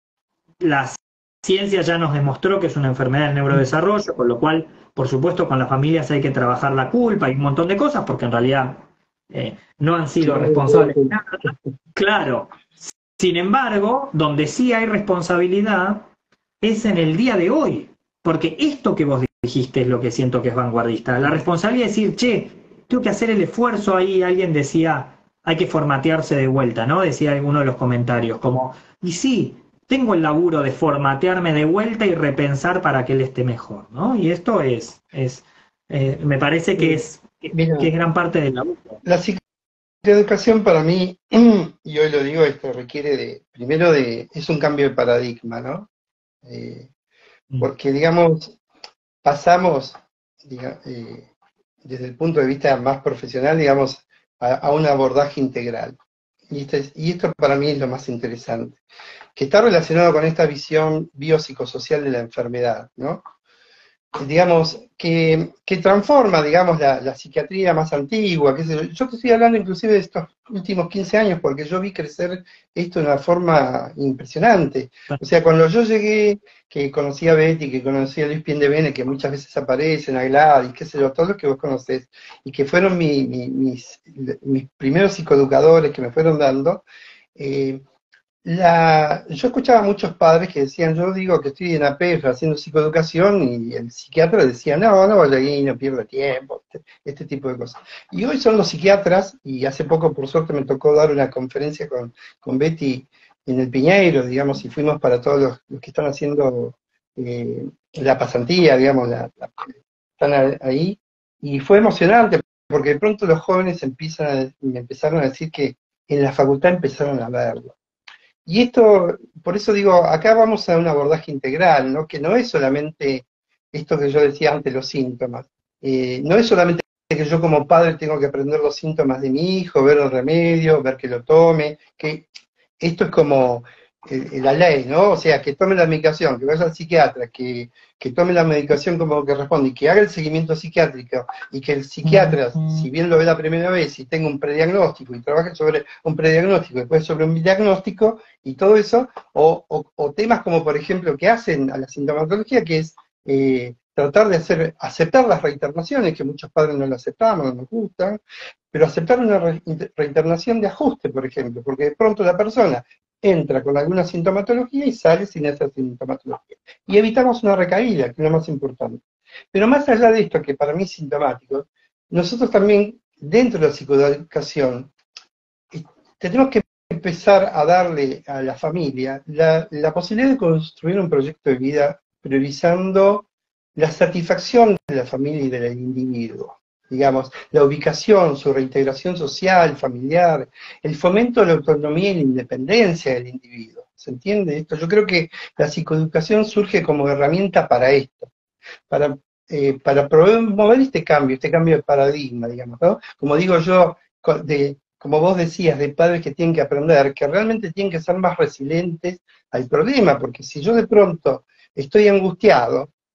la ciencia ya nos demostró que es una enfermedad del neurodesarrollo, con lo cual, por supuesto, con las familias hay que trabajar la culpa y un montón de cosas, porque en realidad eh, no han sido responsables de nada. Claro, sin embargo, donde sí hay responsabilidad es en el día de hoy, porque esto que vos dijiste es lo que siento que es vanguardista, la responsabilidad de decir, che, tengo que hacer el esfuerzo ahí, alguien decía, hay que formatearse de vuelta, ¿no? Decía alguno de los comentarios, como, y sí, tengo el laburo de formatearme de vuelta y repensar para que él esté mejor, ¿no? Y esto es, es eh, me parece que es, que, Mira, que es gran parte del laburo. la psicoeducación para mí, y hoy lo digo, esto requiere de, primero de, es un cambio de paradigma, ¿no? Eh, porque, digamos, pasamos, diga, eh, desde el punto de vista más profesional, digamos, a, a un abordaje integral. Y, este, y esto para mí es lo más interesante, que está relacionado con esta visión biopsicosocial de la enfermedad, ¿no? Digamos, que, que transforma, digamos, la, la psiquiatría más antigua, qué sé yo. Yo te estoy hablando inclusive de estos últimos quince años, porque yo vi crecer esto de una forma impresionante. O sea, cuando yo llegué, que conocí a Betty, que conocí a Luis Piendebene, que muchas veces aparecen, a Gladys, qué sé yo, todos los que vos conocés, y que fueron mi, mi, mis, mis primeros psicoeducadores que me fueron dando, eh, La, yo escuchaba a muchos padres que decían, yo digo que estoy en A P E F haciendo psicoeducación, y el psiquiatra decía, no, no vaya ahí, no pierda tiempo, este, este tipo de cosas. Y hoy son los psiquiatras, y hace poco por suerte me tocó dar una conferencia con, con Betty en el Piñeiro, digamos, y fuimos para todos los, los que están haciendo eh, la pasantía, digamos, la, la, están ahí, y fue emocionante, porque de pronto los jóvenes empiezan a, me empezaron a decir que en la facultad empezaron a verlo. Y esto, por eso digo, acá vamos a un abordaje integral, ¿no? Que no es solamente esto que yo decía antes, los síntomas. Eh, no es solamente que yo como padre tengo que aprender los síntomas de mi hijo, ver el remedio, ver que lo tome, que esto es como eh, la ley, ¿no? O sea, que tome la medicación, que vaya al psiquiatra, que, que tome la medicación como que responde, y que haga el seguimiento psiquiátrico, y que el psiquiatra, si bien lo ve la primera vez, y tenga un prediagnóstico, y trabaje sobre un prediagnóstico, después sobre un diagnóstico, y todo eso, o, o, o temas como, por ejemplo, que hacen a la sintomatología, que es eh, tratar de hacer, aceptar las reinternaciones, que muchos padres no las aceptamos, no nos gustan, pero aceptar una re, reinternación de ajuste, por ejemplo, porque de pronto la persona entra con alguna sintomatología y sale sin esa sintomatología. Y evitamos una recaída, que es lo más importante. Pero más allá de esto, que para mí es sintomático, nosotros también, dentro de la psicoeducación, tenemos que empezar a darle a la familia la, la posibilidad de construir un proyecto de vida priorizando la satisfacción de la familia y del individuo. Digamos, la ubicación, su reintegración social, familiar, el fomento de la autonomía y la independencia del individuo. ¿Se entiende esto? Yo creo que la psicoeducación surge como herramienta para esto, para, eh, para promover este cambio, este cambio de paradigma, digamos, ¿no? Como digo yo, de, como vos decías, de padres que tienen que aprender, que realmente tienen que ser más resilientes al problema, porque si yo de pronto estoy angustiado,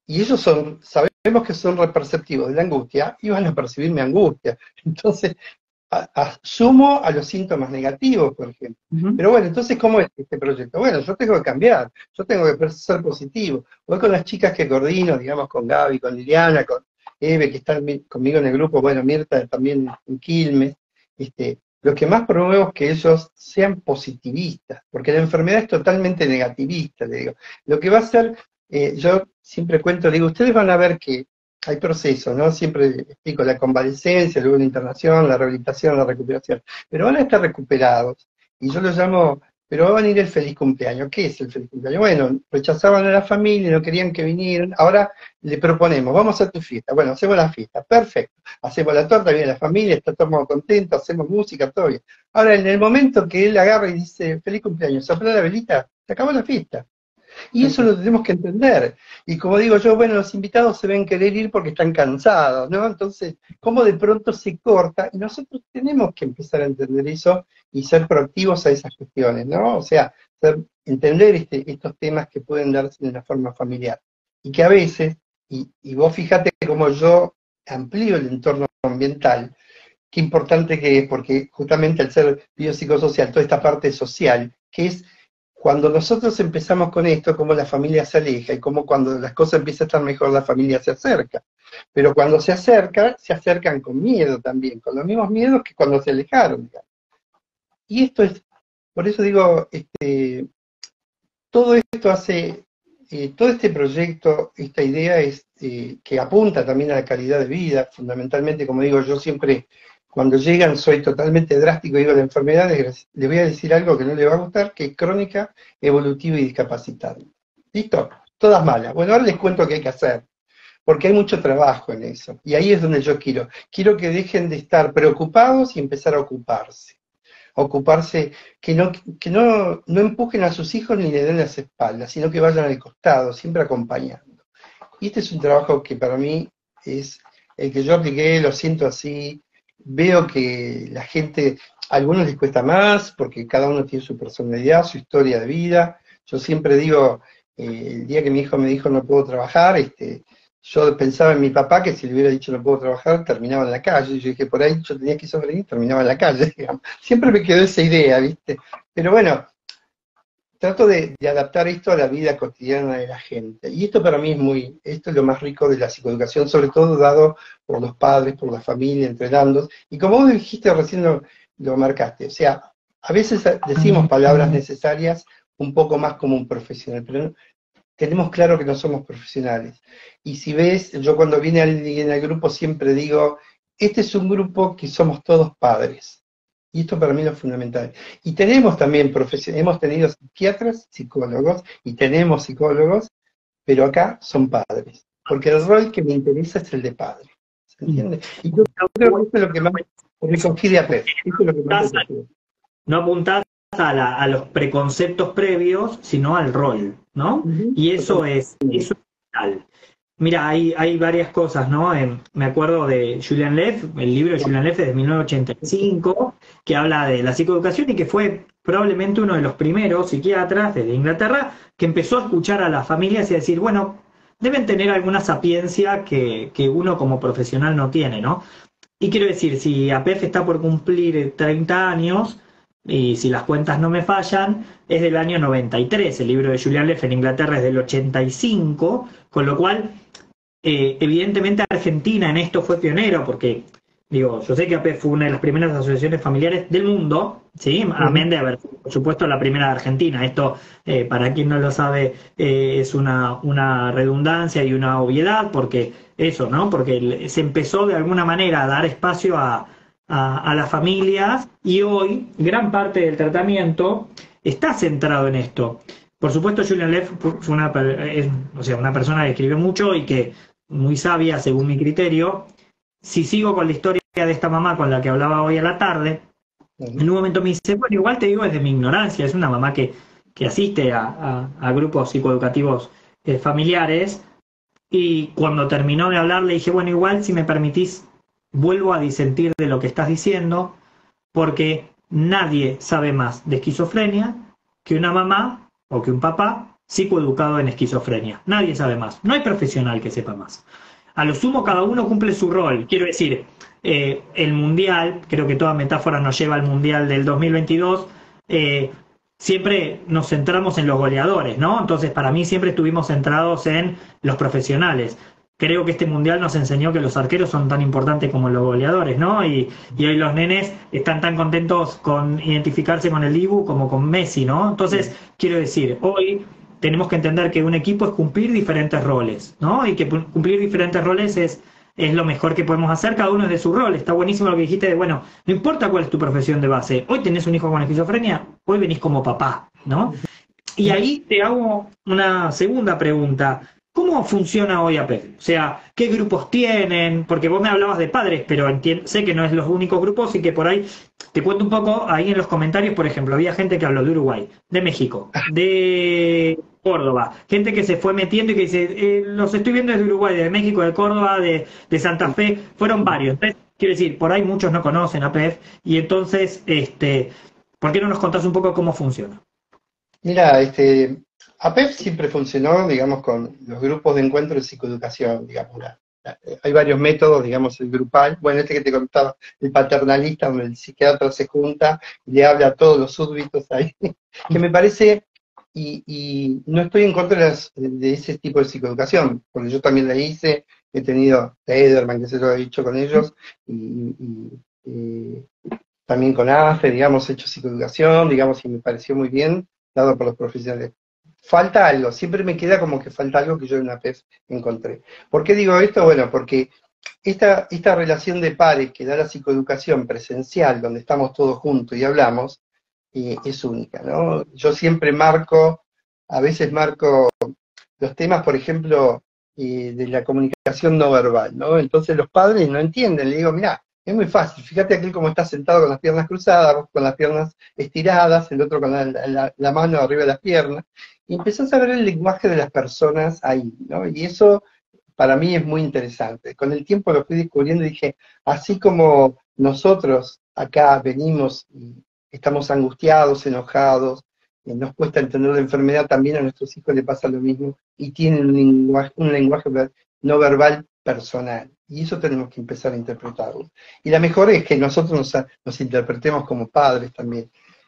y ellos son, sabemos que son reperceptivos de la angustia y van a percibir mi angustia. Entonces, a- asumo a los síntomas negativos, por ejemplo. Ujú. Pero bueno, entonces, ¿cómo es este proyecto? Bueno, yo tengo que cambiar, yo tengo que ser positivo. Voy con las chicas que coordino, digamos, con Gaby, con Liliana, con Eve, que están mi- conmigo en el grupo, bueno, Mirta también en Quilmes. Este, lo que más promuevo es que ellos sean positivistas, porque la enfermedad es totalmente negativista, le digo. Lo que va a hacer, eh, yo siempre cuento, digo, ustedes van a ver que hay procesos, ¿no? Siempre explico la convalescencia, luego la internación, la rehabilitación, la recuperación. Pero van a estar recuperados. Y yo lo llamo, pero va a venir el feliz cumpleaños. ¿Qué es el feliz cumpleaños? Bueno, rechazaban a la familia, no querían que vinieran. Ahora le proponemos, vamos a hacer tu fiesta. Bueno, hacemos la fiesta. Perfecto. Hacemos la torta, viene la familia, está todo contento, hacemos música, todo bien. Ahora, en el momento que él agarra y dice, feliz cumpleaños, sopla la velita, se acabó la fiesta. Y eso lo tenemos que entender. Y como digo yo, bueno, los invitados se ven querer ir porque están cansados, ¿no? Entonces, ¿cómo de pronto se corta? Y nosotros tenemos que empezar a entender eso y ser proactivos a esas cuestiones, ¿no? O sea, ser- entender este- estos temas que pueden darse de una forma familiar. Y que a veces, y, y vos fíjate cómo yo amplío el entorno ambiental, qué importante que es, porque justamente al ser biopsicosocial, toda esta parte social, que es cuando nosotros empezamos con esto, cómo la familia se aleja y cómo cuando las cosas empiezan a estar mejor, la familia se acerca. Pero cuando se acerca, se acercan con miedo también, con los mismos miedos que cuando se alejaron, digamos. Y esto es, por eso digo, este, todo esto hace, eh, todo este proyecto, esta idea es eh, que apunta también a la calidad de vida, fundamentalmente, como digo, yo siempre, cuando llegan, soy totalmente drástico, digo, la enfermedad, les, les voy a decir algo que no les va a gustar, que es crónica, evolutiva y discapacitante. ¿Listo? Todas malas. Bueno, ahora les cuento qué hay que hacer, porque hay mucho trabajo en eso, y ahí es donde yo quiero. Quiero que dejen de estar preocupados y empezar a ocuparse ocuparse, que no, que no, no empujen a sus hijos ni le den las espaldas, sino que vayan al costado, siempre acompañando. Y este es un trabajo que para mí es el que yo apliqué, lo siento así, veo que la gente, a algunos les cuesta más, porque cada uno tiene su personalidad, su historia de vida. Yo siempre digo, eh, el día que mi hijo me dijo no puedo trabajar, este, yo pensaba en mi papá, que si le hubiera dicho no puedo trabajar, terminaba en la calle. Yo dije, por ahí yo tenía que sobrevivir, terminaba en la calle, digamos. Siempre me quedó esa idea, ¿viste? Pero bueno, trato de, de adaptar esto a la vida cotidiana de la gente. Y esto para mí es muy, esto es lo más rico de la psicoeducación, sobre todo dado por los padres, por la familia, entrenando. Y como vos dijiste recién lo, lo marcaste, o sea, a veces decimos palabras necesarias un poco más como un profesional, pero no, tenemos claro que no somos profesionales. Y si ves, yo cuando viene alguien al grupo siempre digo, este es un grupo que somos todos padres. Y esto para mí es lo fundamental. Y tenemos también profesionales, hemos tenido psiquiatras, psicólogos, y tenemos psicólogos, pero acá son padres. Porque el rol que me interesa es el de padre. ¿Se entiende? Y yo creo que esto es lo que más recogí de A P E F. Esto es lo que más recogí. No apuntás a, la- a los preconceptos previos, sino al rol, ¿no? Ujú. Y eso es, eso es vital. Mira, hay, hay varias cosas, ¿no? Eh, me acuerdo de Julian Leff, el libro de Julian Leff es de mil novecientos ochenta y cinco, que habla de la psicoeducación y que fue probablemente uno de los primeros psiquiatras desde Inglaterra que empezó a escuchar a las familias y a decir, bueno, deben tener alguna sapiencia que, que uno como profesional no tiene, ¿no? Y quiero decir, si A P E F está por cumplir treinta años, y si las cuentas no me fallan, es del año noventa y tres. El libro de Julian Leff en Inglaterra es del ochenta y cinco, con lo cual, eh, evidentemente Argentina en esto fue pionero, porque, digo, yo sé que A P E F fue una de las primeras asociaciones familiares del mundo, ¿sí? Amén de haber, por supuesto, la primera de Argentina. Esto, eh, para quien no lo sabe, eh, es una, una redundancia y una obviedad, porque eso, ¿no? Porque se empezó de alguna manera a dar espacio a, a, a las familias y hoy gran parte del tratamiento está centrado en esto. Por supuesto, Julian Leff fue una, es, o sea, una persona que escribió mucho y que muy sabia, según mi criterio. Si sigo con la historia de esta mamá con la que hablaba hoy a la tarde, en un momento me dice, bueno, igual te digo desde mi ignorancia, es una mamá que, que asiste a, a, a grupos psicoeducativos eh, familiares, y cuando terminó de hablar le dije, bueno, igual si me permitís, vuelvo a disentir de lo que estás diciendo, porque nadie sabe más de esquizofrenia que una mamá o que un papá psicoeducado en esquizofrenia. Nadie sabe más. No hay profesional que sepa más. A lo sumo cada uno cumple su rol. Quiero decir, eh, el Mundial, creo que toda metáfora nos lleva al Mundial del dos mil veintidós, eh, siempre nos centramos en los goleadores, ¿no? Entonces, para mí siempre estuvimos centrados en los profesionales. Creo que este mundial nos enseñó que los arqueros son tan importantes como los goleadores, ¿no? Y, y hoy los nenes están tan contentos con identificarse con el Dibu como con Messi, ¿no? Entonces, quiero decir, hoy tenemos que entender que un equipo es cumplir diferentes roles, ¿no? Y que cumplir diferentes roles es, es lo mejor que podemos hacer, cada uno es de su rol. Está buenísimo lo que dijiste de, bueno, no importa cuál es tu profesión de base, hoy tenés un hijo con esquizofrenia, hoy venís como papá, ¿no? Y ahí te hago una segunda pregunta. ¿Cómo funciona hoy A P E F? O sea, ¿qué grupos tienen? Porque vos me hablabas de padres, pero sé que no es los únicos grupos y que por ahí, te cuento un poco, ahí en los comentarios, por ejemplo, había gente que habló de Uruguay, de México, de Córdoba, gente que se fue metiendo y que dice, eh, los estoy viendo desde Uruguay, de México, de Córdoba, de, de Santa Fe, fueron varios. Entonces, quiero decir, por ahí muchos no conocen A P E F y entonces, este, ¿por qué no nos contás un poco cómo funciona? Mira, este, A P E F siempre funcionó, digamos, con los grupos de encuentro de psicoeducación, digamos. La, la, hay varios métodos, digamos, el grupal, bueno, este que te contaba, el paternalista, donde el psiquiatra se junta y le habla a todos los súbditos ahí, que me parece, y, y no estoy en contra de, las, de ese tipo de psicoeducación, porque yo también la hice, he tenido a Ederman, que se lo he dicho con ellos, y, y, y también con A F E, digamos, he hecho psicoeducación, digamos, y me pareció muy bien, dado por los profesionales. Falta algo, siempre me queda como que falta algo que yo en A P E F encontré. ¿Por qué digo esto? Bueno, porque esta, esta relación de pares que da la psicoeducación presencial, donde estamos todos juntos y hablamos, eh, es única, ¿no? Yo siempre marco, a veces marco los temas, por ejemplo, eh, de la comunicación no verbal, ¿no? Entonces los padres no entienden, le digo, mirá, es muy fácil, fíjate aquel como está sentado con las piernas cruzadas, vos con las piernas estiradas, el otro con la, la, la mano arriba de las piernas, y empezás a ver el lenguaje de las personas ahí, ¿no? Y eso para mí es muy interesante. Con el tiempo lo fui descubriendo y dije, así como nosotros acá venimos y estamos angustiados, enojados, eh, nos cuesta entender la enfermedad, también a nuestros hijos les pasa lo mismo, y tienen un lenguaje, un lenguaje no verbal personal. Y eso tenemos que empezar a interpretarlo. Y la mejor es que nosotros nos, nos interpretemos como padres también.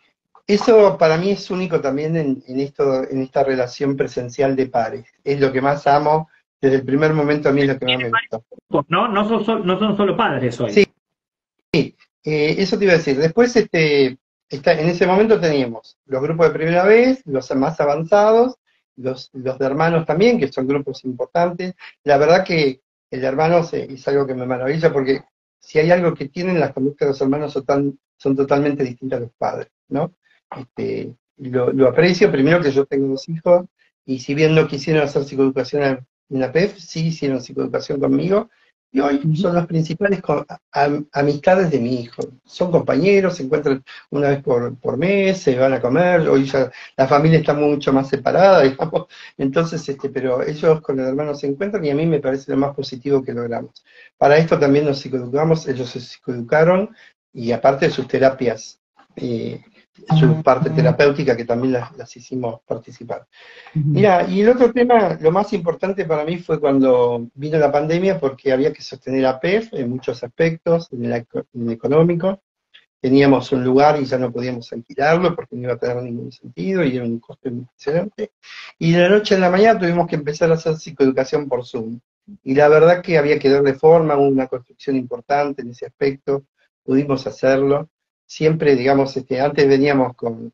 Eso para mí es único también en, en, esto, en esta relación presencial de pares. Es lo que más amo, desde el primer momento a mí es lo que más me gustó. No, no son, no son solo padres hoy. Sí, sí. Eh, eso te iba a decir. Después, este, está, en ese momento teníamos los grupos de primera vez, los más avanzados, los, los de hermanos también, que son grupos importantes. La verdad que el de hermanos es algo que me maravilla, porque si hay algo que tienen, las conductas de los hermanos son, tan, son totalmente distintas a los padres, ¿no? Este, lo, lo aprecio, primero que yo tengo dos hijos, y si bien no quisieron hacer psicoeducación en la P E F, sí hicieron psicoeducación conmigo, y hoy son las principales con, a, amistades de mi hijo. Son compañeros, se encuentran una vez por, por mes, se van a comer, hoy ya la familia está mucho más separada, digamos, entonces, este, pero ellos con el hermano se encuentran y a mí me parece lo más positivo que logramos. Para esto también nos psicoeducamos, ellos se psicoeducaron, y aparte de sus terapias, eh, su parte terapéutica que también las, las hicimos participar. Mira, y el otro tema, lo más importante para mí fue cuando vino la pandemia, porque había que sostener a P E F en muchos aspectos, en el, en el económico. Teníamos un lugar y ya no podíamos alquilarlo porque no iba a tener ningún sentido y era un costo impresionante. Y de la noche a la mañana tuvimos que empezar a hacer psicoeducación por Zoom. Y la verdad que había que darle forma, hubo una construcción importante en ese aspecto, pudimos hacerlo. Siempre, digamos, este, antes veníamos con,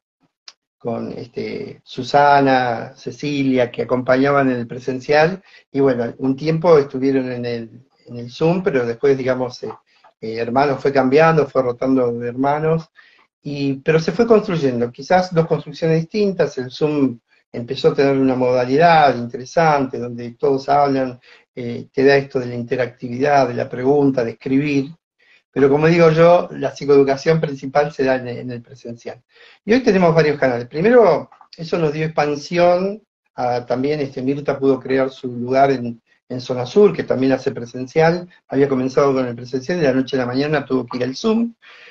con este, Susana, Cecilia, que acompañaban en el presencial, y bueno, un tiempo estuvieron en el, en el Zoom, pero después, digamos, eh, eh, Hermanos fue cambiando, fue rotando de hermanos, y, pero se fue construyendo, quizás dos construcciones distintas, el Zoom empezó a tener una modalidad interesante, donde todos hablan, eh, te da esto de la interactividad, de la pregunta, de escribir, pero como digo yo, la psicoeducación principal se da en, en el presencial. Y hoy tenemos varios canales. Primero, eso nos dio expansión, a, también este, Mirta pudo crear su lugar en, en Zona Sur, que también hace presencial, había comenzado con el presencial, y de la noche a la mañana tuvo que ir al Zoom,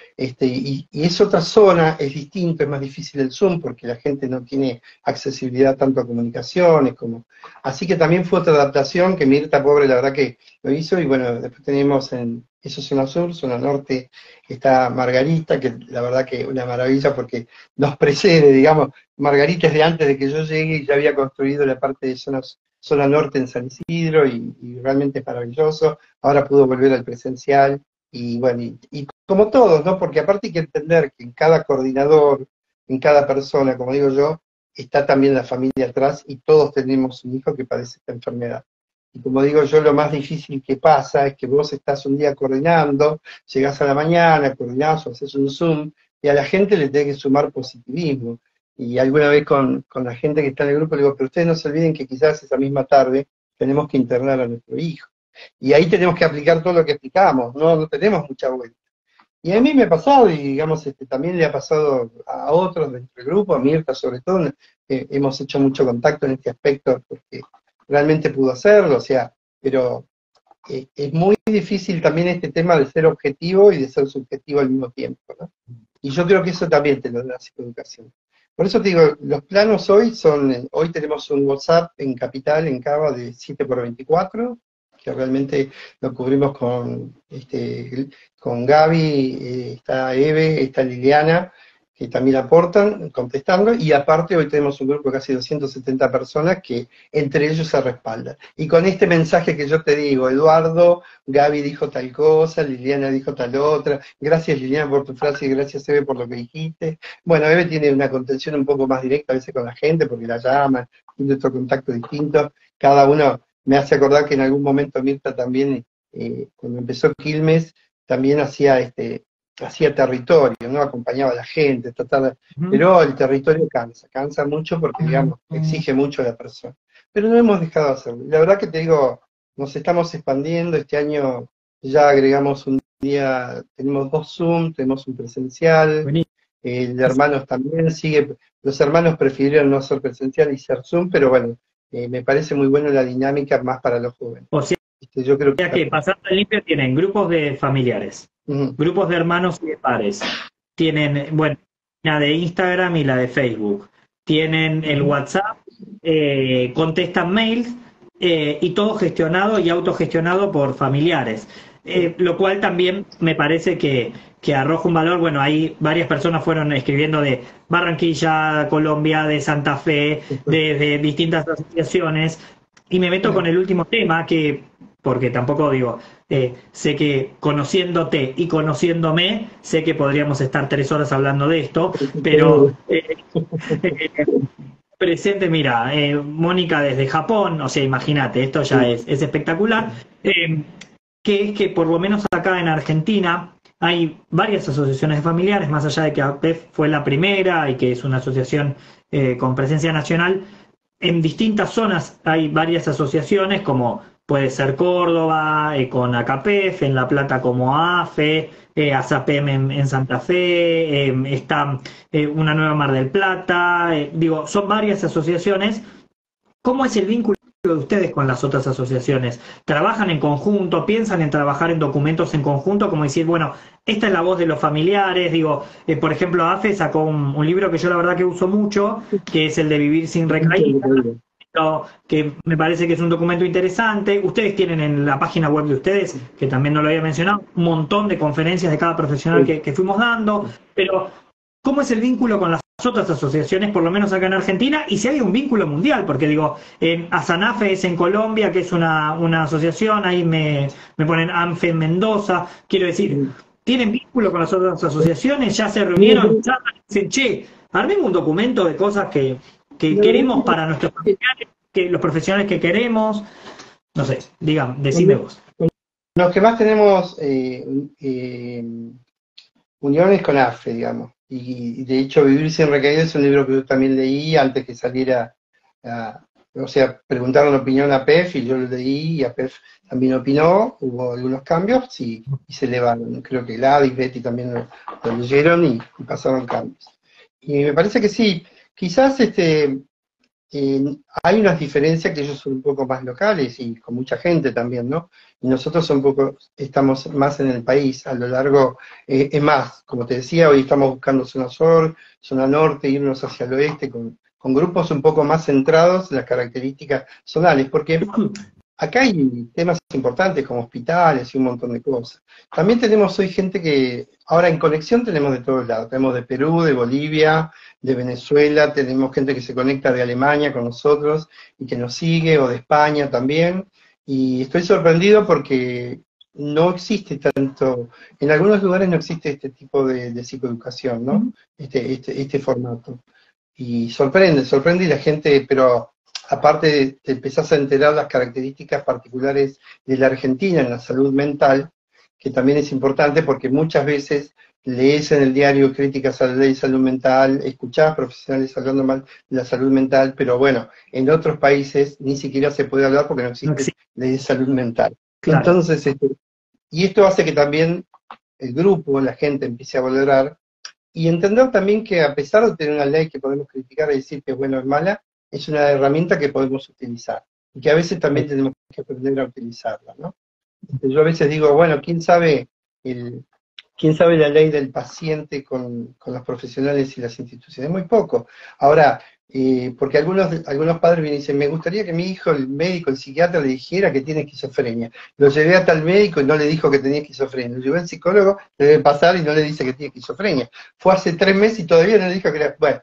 Este, y, y es otra zona, es distinto, es más difícil el Zoom porque la gente no tiene accesibilidad tanto a comunicaciones como... Así que también fue otra adaptación que Mirta, pobre, la verdad que lo hizo, y bueno, después tenemos en, eso es zona sur, zona norte, está Margarita, que la verdad que una maravilla porque nos precede, digamos, Margarita es de antes de que yo llegue y ya había construido la parte de zona, zona norte en San Isidro y, y realmente es maravilloso, ahora pudo volver al presencial. Y bueno, y, y como todos, ¿no? Porque aparte hay que entender que en cada coordinador, en cada persona, como digo yo, está también la familia atrás y todos tenemos un hijo que padece esta enfermedad. Y como digo yo, lo más difícil que pasa es que vos estás un día coordinando, llegás a la mañana, coordinás o haces un Zoom, y a la gente le tenés que sumar positivismo. Y alguna vez con, con la gente que está en el grupo le digo, pero ustedes no se olviden que quizás esa misma tarde tenemos que internar a nuestro hijo. Y ahí tenemos que aplicar todo lo que explicamos, no, no tenemos mucha vuelta. Y a mí me ha pasado, y digamos, este, también le ha pasado a otros de nuestro grupo, a Mirta sobre todo, eh, hemos hecho mucho contacto en este aspecto porque realmente pudo hacerlo, o sea, pero eh, es muy difícil también este tema de ser objetivo y de ser subjetivo al mismo tiempo, ¿no? Y yo creo que eso también te lo da la psicoeducación. Por eso te digo, los planos hoy son, hoy tenemos un WhatsApp en Capital, en Cava, de siete por veinticuatro, que realmente lo cubrimos con, este, con Gaby, eh, está Eve, está Liliana, que también aportan, contestando, y aparte hoy tenemos un grupo de casi doscientas setenta personas que entre ellos se respaldan. Y con este mensaje que yo te digo, Eduardo, Gaby dijo tal cosa, Liliana dijo tal otra, gracias Liliana por tu frase y gracias Eve por lo que dijiste. Bueno, Eve tiene una contención un poco más directa a veces con la gente, porque la llaman, tiene otro contacto distinto, cada uno... Me hace acordar que en algún momento Mirta también, eh, cuando empezó Quilmes, también hacía este hacía territorio, ¿no? Acompañaba a la gente, trataba, Ujú. pero el territorio cansa, cansa mucho porque, digamos, exige mucho a la persona. Pero no hemos dejado de hacerlo. La verdad que te digo, nos estamos expandiendo, este año ya agregamos un día, tenemos dos Zoom, tenemos un presencial, Buenísimo. el de hermanos también sigue, los hermanos prefirieron no ser presencial y ser Zoom, pero bueno, eh, me parece muy buena la dinámica más para los jóvenes. O sea Este, yo creo que está que bien. pasando en limpio tienen grupos de familiares, Ujú. grupos de hermanos y de pares. Tienen, bueno, la de Instagram y la de Facebook. Tienen el WhatsApp, eh, contestan mails, eh, y todo gestionado y autogestionado por familiares. Eh, lo cual también me parece que, que arroja un valor. Bueno, ahí varias personas fueron escribiendo de Barranquilla, Colombia, de Santa Fe, de, de distintas asociaciones. Y me meto con el último tema, que, porque tampoco digo, eh, sé que conociéndote y conociéndome, sé que podríamos estar tres horas hablando de esto, pero eh, eh, presente, mira, eh, Mónica desde Japón, o sea, imagínate, esto ya es, es espectacular, eh, que es que por lo menos acá en Argentina hay varias asociaciones de familiares, más allá de que A P E F fue la primera y que es una asociación eh, con presencia nacional. En distintas zonas hay varias asociaciones, como puede ser Córdoba, eh, con A K P E F, en La Plata como A F E, eh, ASAPEM en, en Santa Fe, eh, está eh, una nueva Mar del Plata, eh, digo, son varias asociaciones. ¿Cómo es el vínculo de ustedes con las otras asociaciones? ¿Trabajan en conjunto? ¿Piensan en trabajar en documentos en conjunto? Como decir, bueno, esta es la voz de los familiares. Digo, eh, por ejemplo, A F E sacó un, un libro que yo la verdad que uso mucho, que es el de Vivir sin Recaída, que me parece que es un documento interesante. Ustedes tienen en la página web de ustedes, que también no lo había mencionado, un montón de conferencias de cada profesional que, que fuimos dando, pero ¿cómo es el vínculo con las otras asociaciones, por lo menos acá en Argentina? Y si hay un vínculo mundial, porque digo, eh, Asanafe es en Colombia, que es una, una asociación, ahí me, me ponen ANFE en Mendoza, quiero decir, ¿tienen vínculo con las otras asociaciones? ¿Ya se reunieron? ¿Ya dicen, che, armemos un documento de cosas que, que queremos para nuestros familiares, que los profesionales que queremos? No sé, digan, decime vos. Los que más tenemos eh, eh, uniones con A F E, digamos. Y, y de hecho, Vivir sin Recaída es un libro que yo también leí antes que saliera, a, o sea, preguntaron opinión a P E F y yo lo leí y a P E F también opinó, hubo algunos cambios y, y se elevaron. Creo que Gladys y Betty también lo, lo leyeron y, y pasaron cambios. Y me parece que sí, quizás este eh, hay unas diferencias que ellos son un poco más locales y con mucha gente también, ¿no? Y nosotros un poco, estamos más en el país, a lo largo, eh, es más, como te decía, hoy estamos buscando zona sur, zona norte, irnos hacia el oeste, con, con grupos un poco más centrados en las características zonales, porque acá hay temas importantes como hospitales y un montón de cosas. También tenemos hoy gente que, ahora en conexión tenemos de todos lados, tenemos de Perú, de Bolivia, de Venezuela, tenemos gente que se conecta de Alemania con nosotros y que nos sigue, o de España también, y estoy sorprendido porque no existe tanto, en algunos lugares no existe este tipo de, de psicoeducación, ¿no? Este, este, este formato. Y sorprende, sorprende y la gente, pero aparte te empezás a enterar las características particulares de la Argentina en la salud mental, que también es importante porque muchas veces lees en el diario críticas a la ley de salud mental, escuchás profesionales hablando mal de la salud mental, pero bueno, en otros países ni siquiera se puede hablar porque no existe No existe. ley de salud mental. Claro. Entonces, este, y esto hace que también el grupo, la gente empiece a valorar y entender también que a pesar de tener una ley que podemos criticar y decir que es buena o es mala, es una herramienta que podemos utilizar, y que a veces también tenemos que aprender a utilizarla, ¿no? Yo a veces digo, bueno, ¿quién sabe, el, quién sabe la ley del paciente con, con los profesionales y las instituciones? Muy poco. Ahora, eh, porque algunos, algunos padres vienen y dicen, me gustaría que mi hijo, el médico, el psiquiatra, le dijera que tiene esquizofrenia. Lo llevé a tal médico y no le dijo que tenía esquizofrenia. Lo llevé al psicólogo, le debe pasar y no le dice que tiene esquizofrenia. Fue hace tres meses y todavía no le dijo que era... Bueno,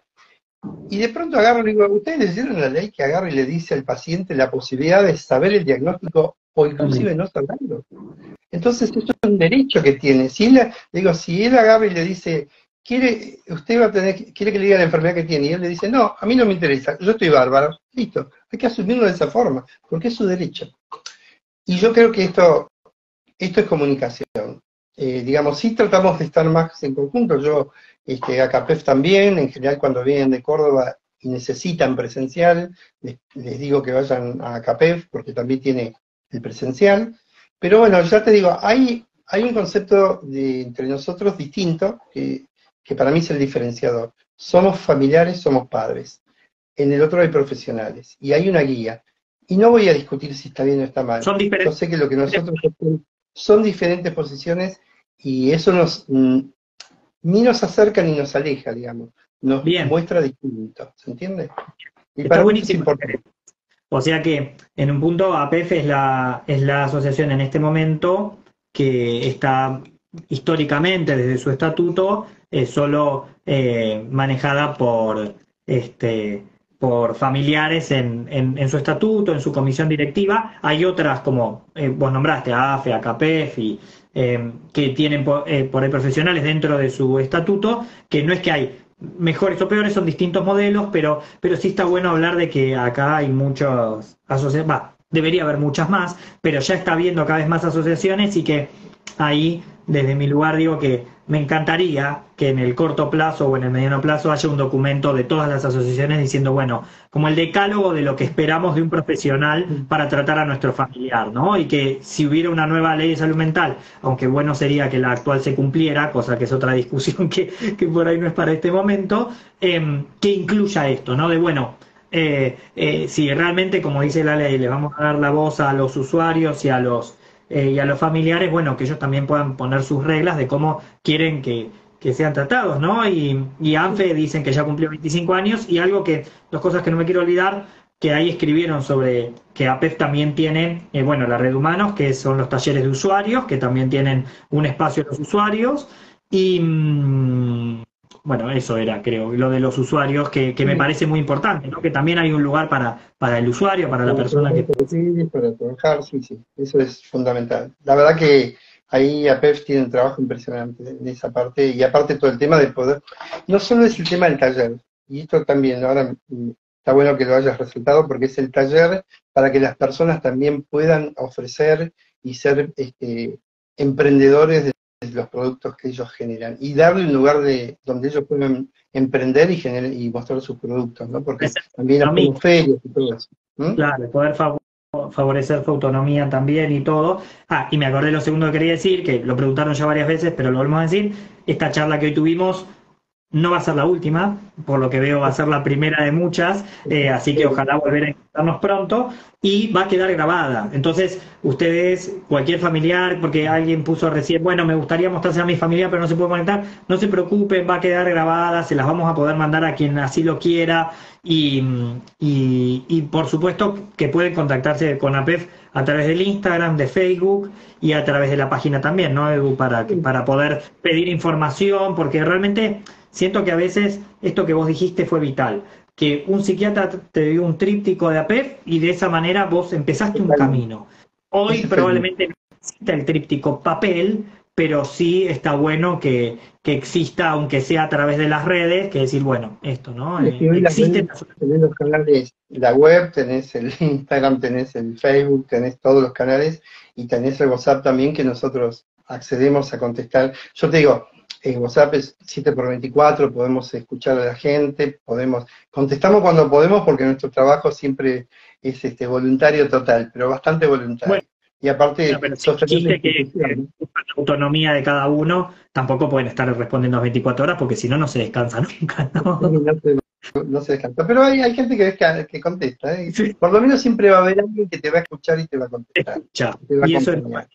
y de pronto agarro y digo, ¿ustedes leyeron la ley que agarra y le dice al paciente la posibilidad de saber el diagnóstico o inclusive no saberlo? Entonces esto es un derecho que tiene. Si él, digo, si él agarra y le dice, quiere, usted va a tener, quiere que le diga la enfermedad que tiene, y él le dice, no, a mí no me interesa, yo estoy bárbaro, listo, hay que asumirlo de esa forma, porque es su derecho. Y yo creo que esto, esto es comunicación. Eh, digamos, sí tratamos de estar más en conjunto, yo, este, a CAPEF también, en general cuando vienen de Córdoba y necesitan presencial, les, les digo que vayan a CAPEF, porque también tiene el presencial, pero bueno, ya te digo, hay, hay un concepto de, entre nosotros distinto, que, que para mí es el diferenciador. Somos familiares, somos padres. En el otro hay profesionales, y hay una guía. Y no voy a discutir si está bien o está mal. Son diferentes. Yo sé que lo que nosotros hacemos son diferentes posiciones, y eso nos mm, ni nos acerca ni nos aleja, digamos. Nos Bien. muestra distinto, ¿se entiende? Y Está para mí eso es buenísimo. importante. O sea que, en un punto, A P E F es la, es la asociación en este momento que está históricamente, desde su estatuto, eh, solo eh, manejada por, este, por familiares en, en, en su estatuto, en su comisión directiva. Hay otras, como eh, vos nombraste, A A F E, A C A P E F, y, eh, que tienen por, eh, por ahí profesionales dentro de su estatuto, que no es que hay mejores o peores, son distintos modelos, pero, pero sí está bueno hablar de que acá hay muchas asociaciones, va, debería haber muchas más, pero ya está habiendo cada vez más asociaciones, y que ahí, desde mi lugar, digo que me encantaría que en el corto plazo o en el mediano plazo haya un documento de todas las asociaciones diciendo, bueno, como el decálogo de lo que esperamos de un profesional para tratar a nuestro familiar, ¿no? Y que si hubiera una nueva ley de salud mental, aunque bueno sería que la actual se cumpliera, cosa que es otra discusión que, que por ahí no es para este momento, eh, que incluya esto, ¿no? De bueno, eh, eh, si realmente, como dice la ley, le vamos a dar la voz a los usuarios y a los Eh, y a los familiares, bueno, que ellos también puedan poner sus reglas de cómo quieren que, que sean tratados, ¿no? Y, y ANFE dicen que ya cumplió veinticinco años, y algo que, dos cosas que no me quiero olvidar, que ahí escribieron sobre que A P E F también tiene, eh, bueno, la red humanos, que son los talleres de usuarios, que también tienen un espacio de los usuarios, y mmm, bueno, eso era, creo, lo de los usuarios, que, que me parece muy importante, ¿no? Que también hay un lugar para, para el usuario, para la persona que... Sí, para trabajar, sí, sí, eso es fundamental. La verdad que ahí A P E F tiene un trabajo impresionante en esa parte, y aparte todo el tema del poder, no solo es el tema del taller, y esto también, ahora está bueno que lo hayas resaltado, porque es el taller para que las personas también puedan ofrecer y ser este, emprendedores de los productos que ellos generan, y darle un lugar de donde ellos puedan emprender y generar, y mostrar sus productos, ¿no? Porque también hacemos ferias y todo eso. ¿Mm? Claro, poder favor favorecer su autonomía también y todo. Ah, y me acordé lo segundo que quería decir, que lo preguntaron ya varias veces, pero lo volvemos a decir, esta charla que hoy tuvimos No va a ser la última, por lo que veo va a ser la primera de muchas, eh, así que ojalá volver a encontrarnos pronto y va a quedar grabada. Entonces, ustedes, cualquier familiar, porque alguien puso recién, bueno, me gustaría mostrarse a mi familia, pero no se puede conectar, no se preocupen, va a quedar grabada, se las vamos a poder mandar a quien así lo quiera y, y, y por supuesto que pueden contactarse con APEF a través del Instagram, de Facebook y a través de la página también, ¿no, Edu? Para, para poder pedir información, porque realmente siento que a veces esto que vos dijiste fue vital, que un psiquiatra te dio un tríptico de APEF y de esa manera vos empezaste un camino. Hoy probablemente no exista el tríptico papel, pero sí está bueno que, que exista, aunque sea a través de las redes, que decir, bueno, esto, ¿no? Sí, Eh, hoy las existen redes, tenés los canales, la web, tenés el Instagram, tenés el Facebook, tenés todos los canales y tenés el WhatsApp también que nosotros accedemos a contestar. Yo te digo, el WhatsApp es siete por veinticuatro, podemos escuchar a la gente, podemos, contestamos cuando podemos porque nuestro trabajo siempre es este voluntario total, pero bastante voluntario. Bueno, y aparte, no, pero si sostener la dijiste que institución, eh, ¿no? la autonomía de cada uno, tampoco pueden estar respondiendo las veinticuatro horas porque si no, no se descansa nunca, ¿no? Sí, no se, no se descansa. Pero hay, hay gente que, que, que contesta, ¿eh? Sí. Por lo menos siempre va a haber alguien que te va a escuchar y te va a contestar. Escucha, Te va a y eso es acompañar.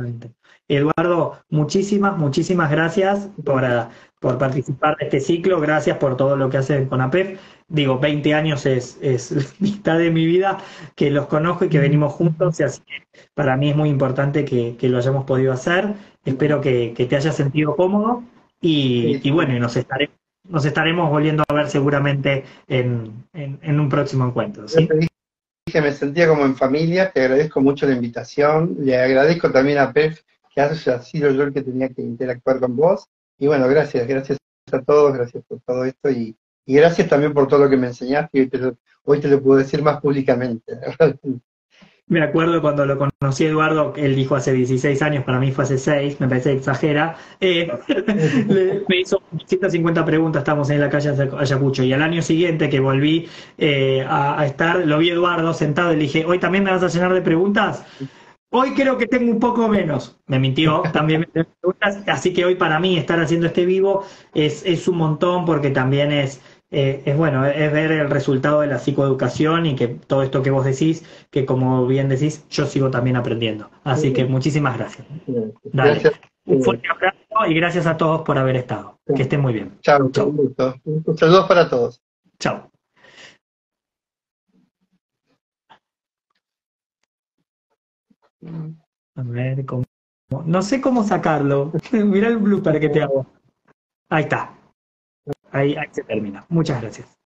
Eduardo, muchísimas, muchísimas gracias por, uh, por participar de este ciclo, gracias por todo lo que hacen con APEF. Digo, veinte años es, es la mitad de mi vida que los conozco y que venimos juntos, y así que para mí es muy importante que, que lo hayamos podido hacer. Espero que, que te hayas sentido cómodo y, y bueno, y nos estaremos, nos estaremos volviendo a ver seguramente en, en, en un próximo encuentro, ¿sí? Dije, me sentía como en familia, te agradezco mucho la invitación, le agradezco también a P E F que haya sido yo el que tenía que interactuar con vos, y bueno, gracias, gracias a todos, gracias por todo esto, y, y gracias también por todo lo que me enseñaste, y hoy te lo, hoy te lo puedo decir más públicamente. Me acuerdo cuando lo conocí a Eduardo, él dijo hace dieciséis años, para mí fue hace seis, me parece que exagera, eh, le, me hizo ciento cincuenta preguntas, estamos en la calle Ayacucho, y al año siguiente que volví eh, a, a estar, lo vi a Eduardo sentado y le dije, ¿hoy también me vas a llenar de preguntas? Hoy creo que tengo un poco menos. Me mintió, también me preguntas, así que hoy para mí estar haciendo este vivo es, es un montón porque también es, eh, es bueno, es ver el resultado de la psicoeducación y que todo esto que vos decís, que como bien decís, yo sigo también aprendiendo. Así que muchísimas gracias. Dale. Gracias. Un fuerte abrazo y gracias a todos por haber estado. Que estén muy bien. Chao, Chao. un gusto. Saludos para todos. Chao. A ver, ¿cómo? No sé cómo sacarlo. Mira el blooper que te hago. Ahí está. Ahí, ahí se termina. Muchas gracias.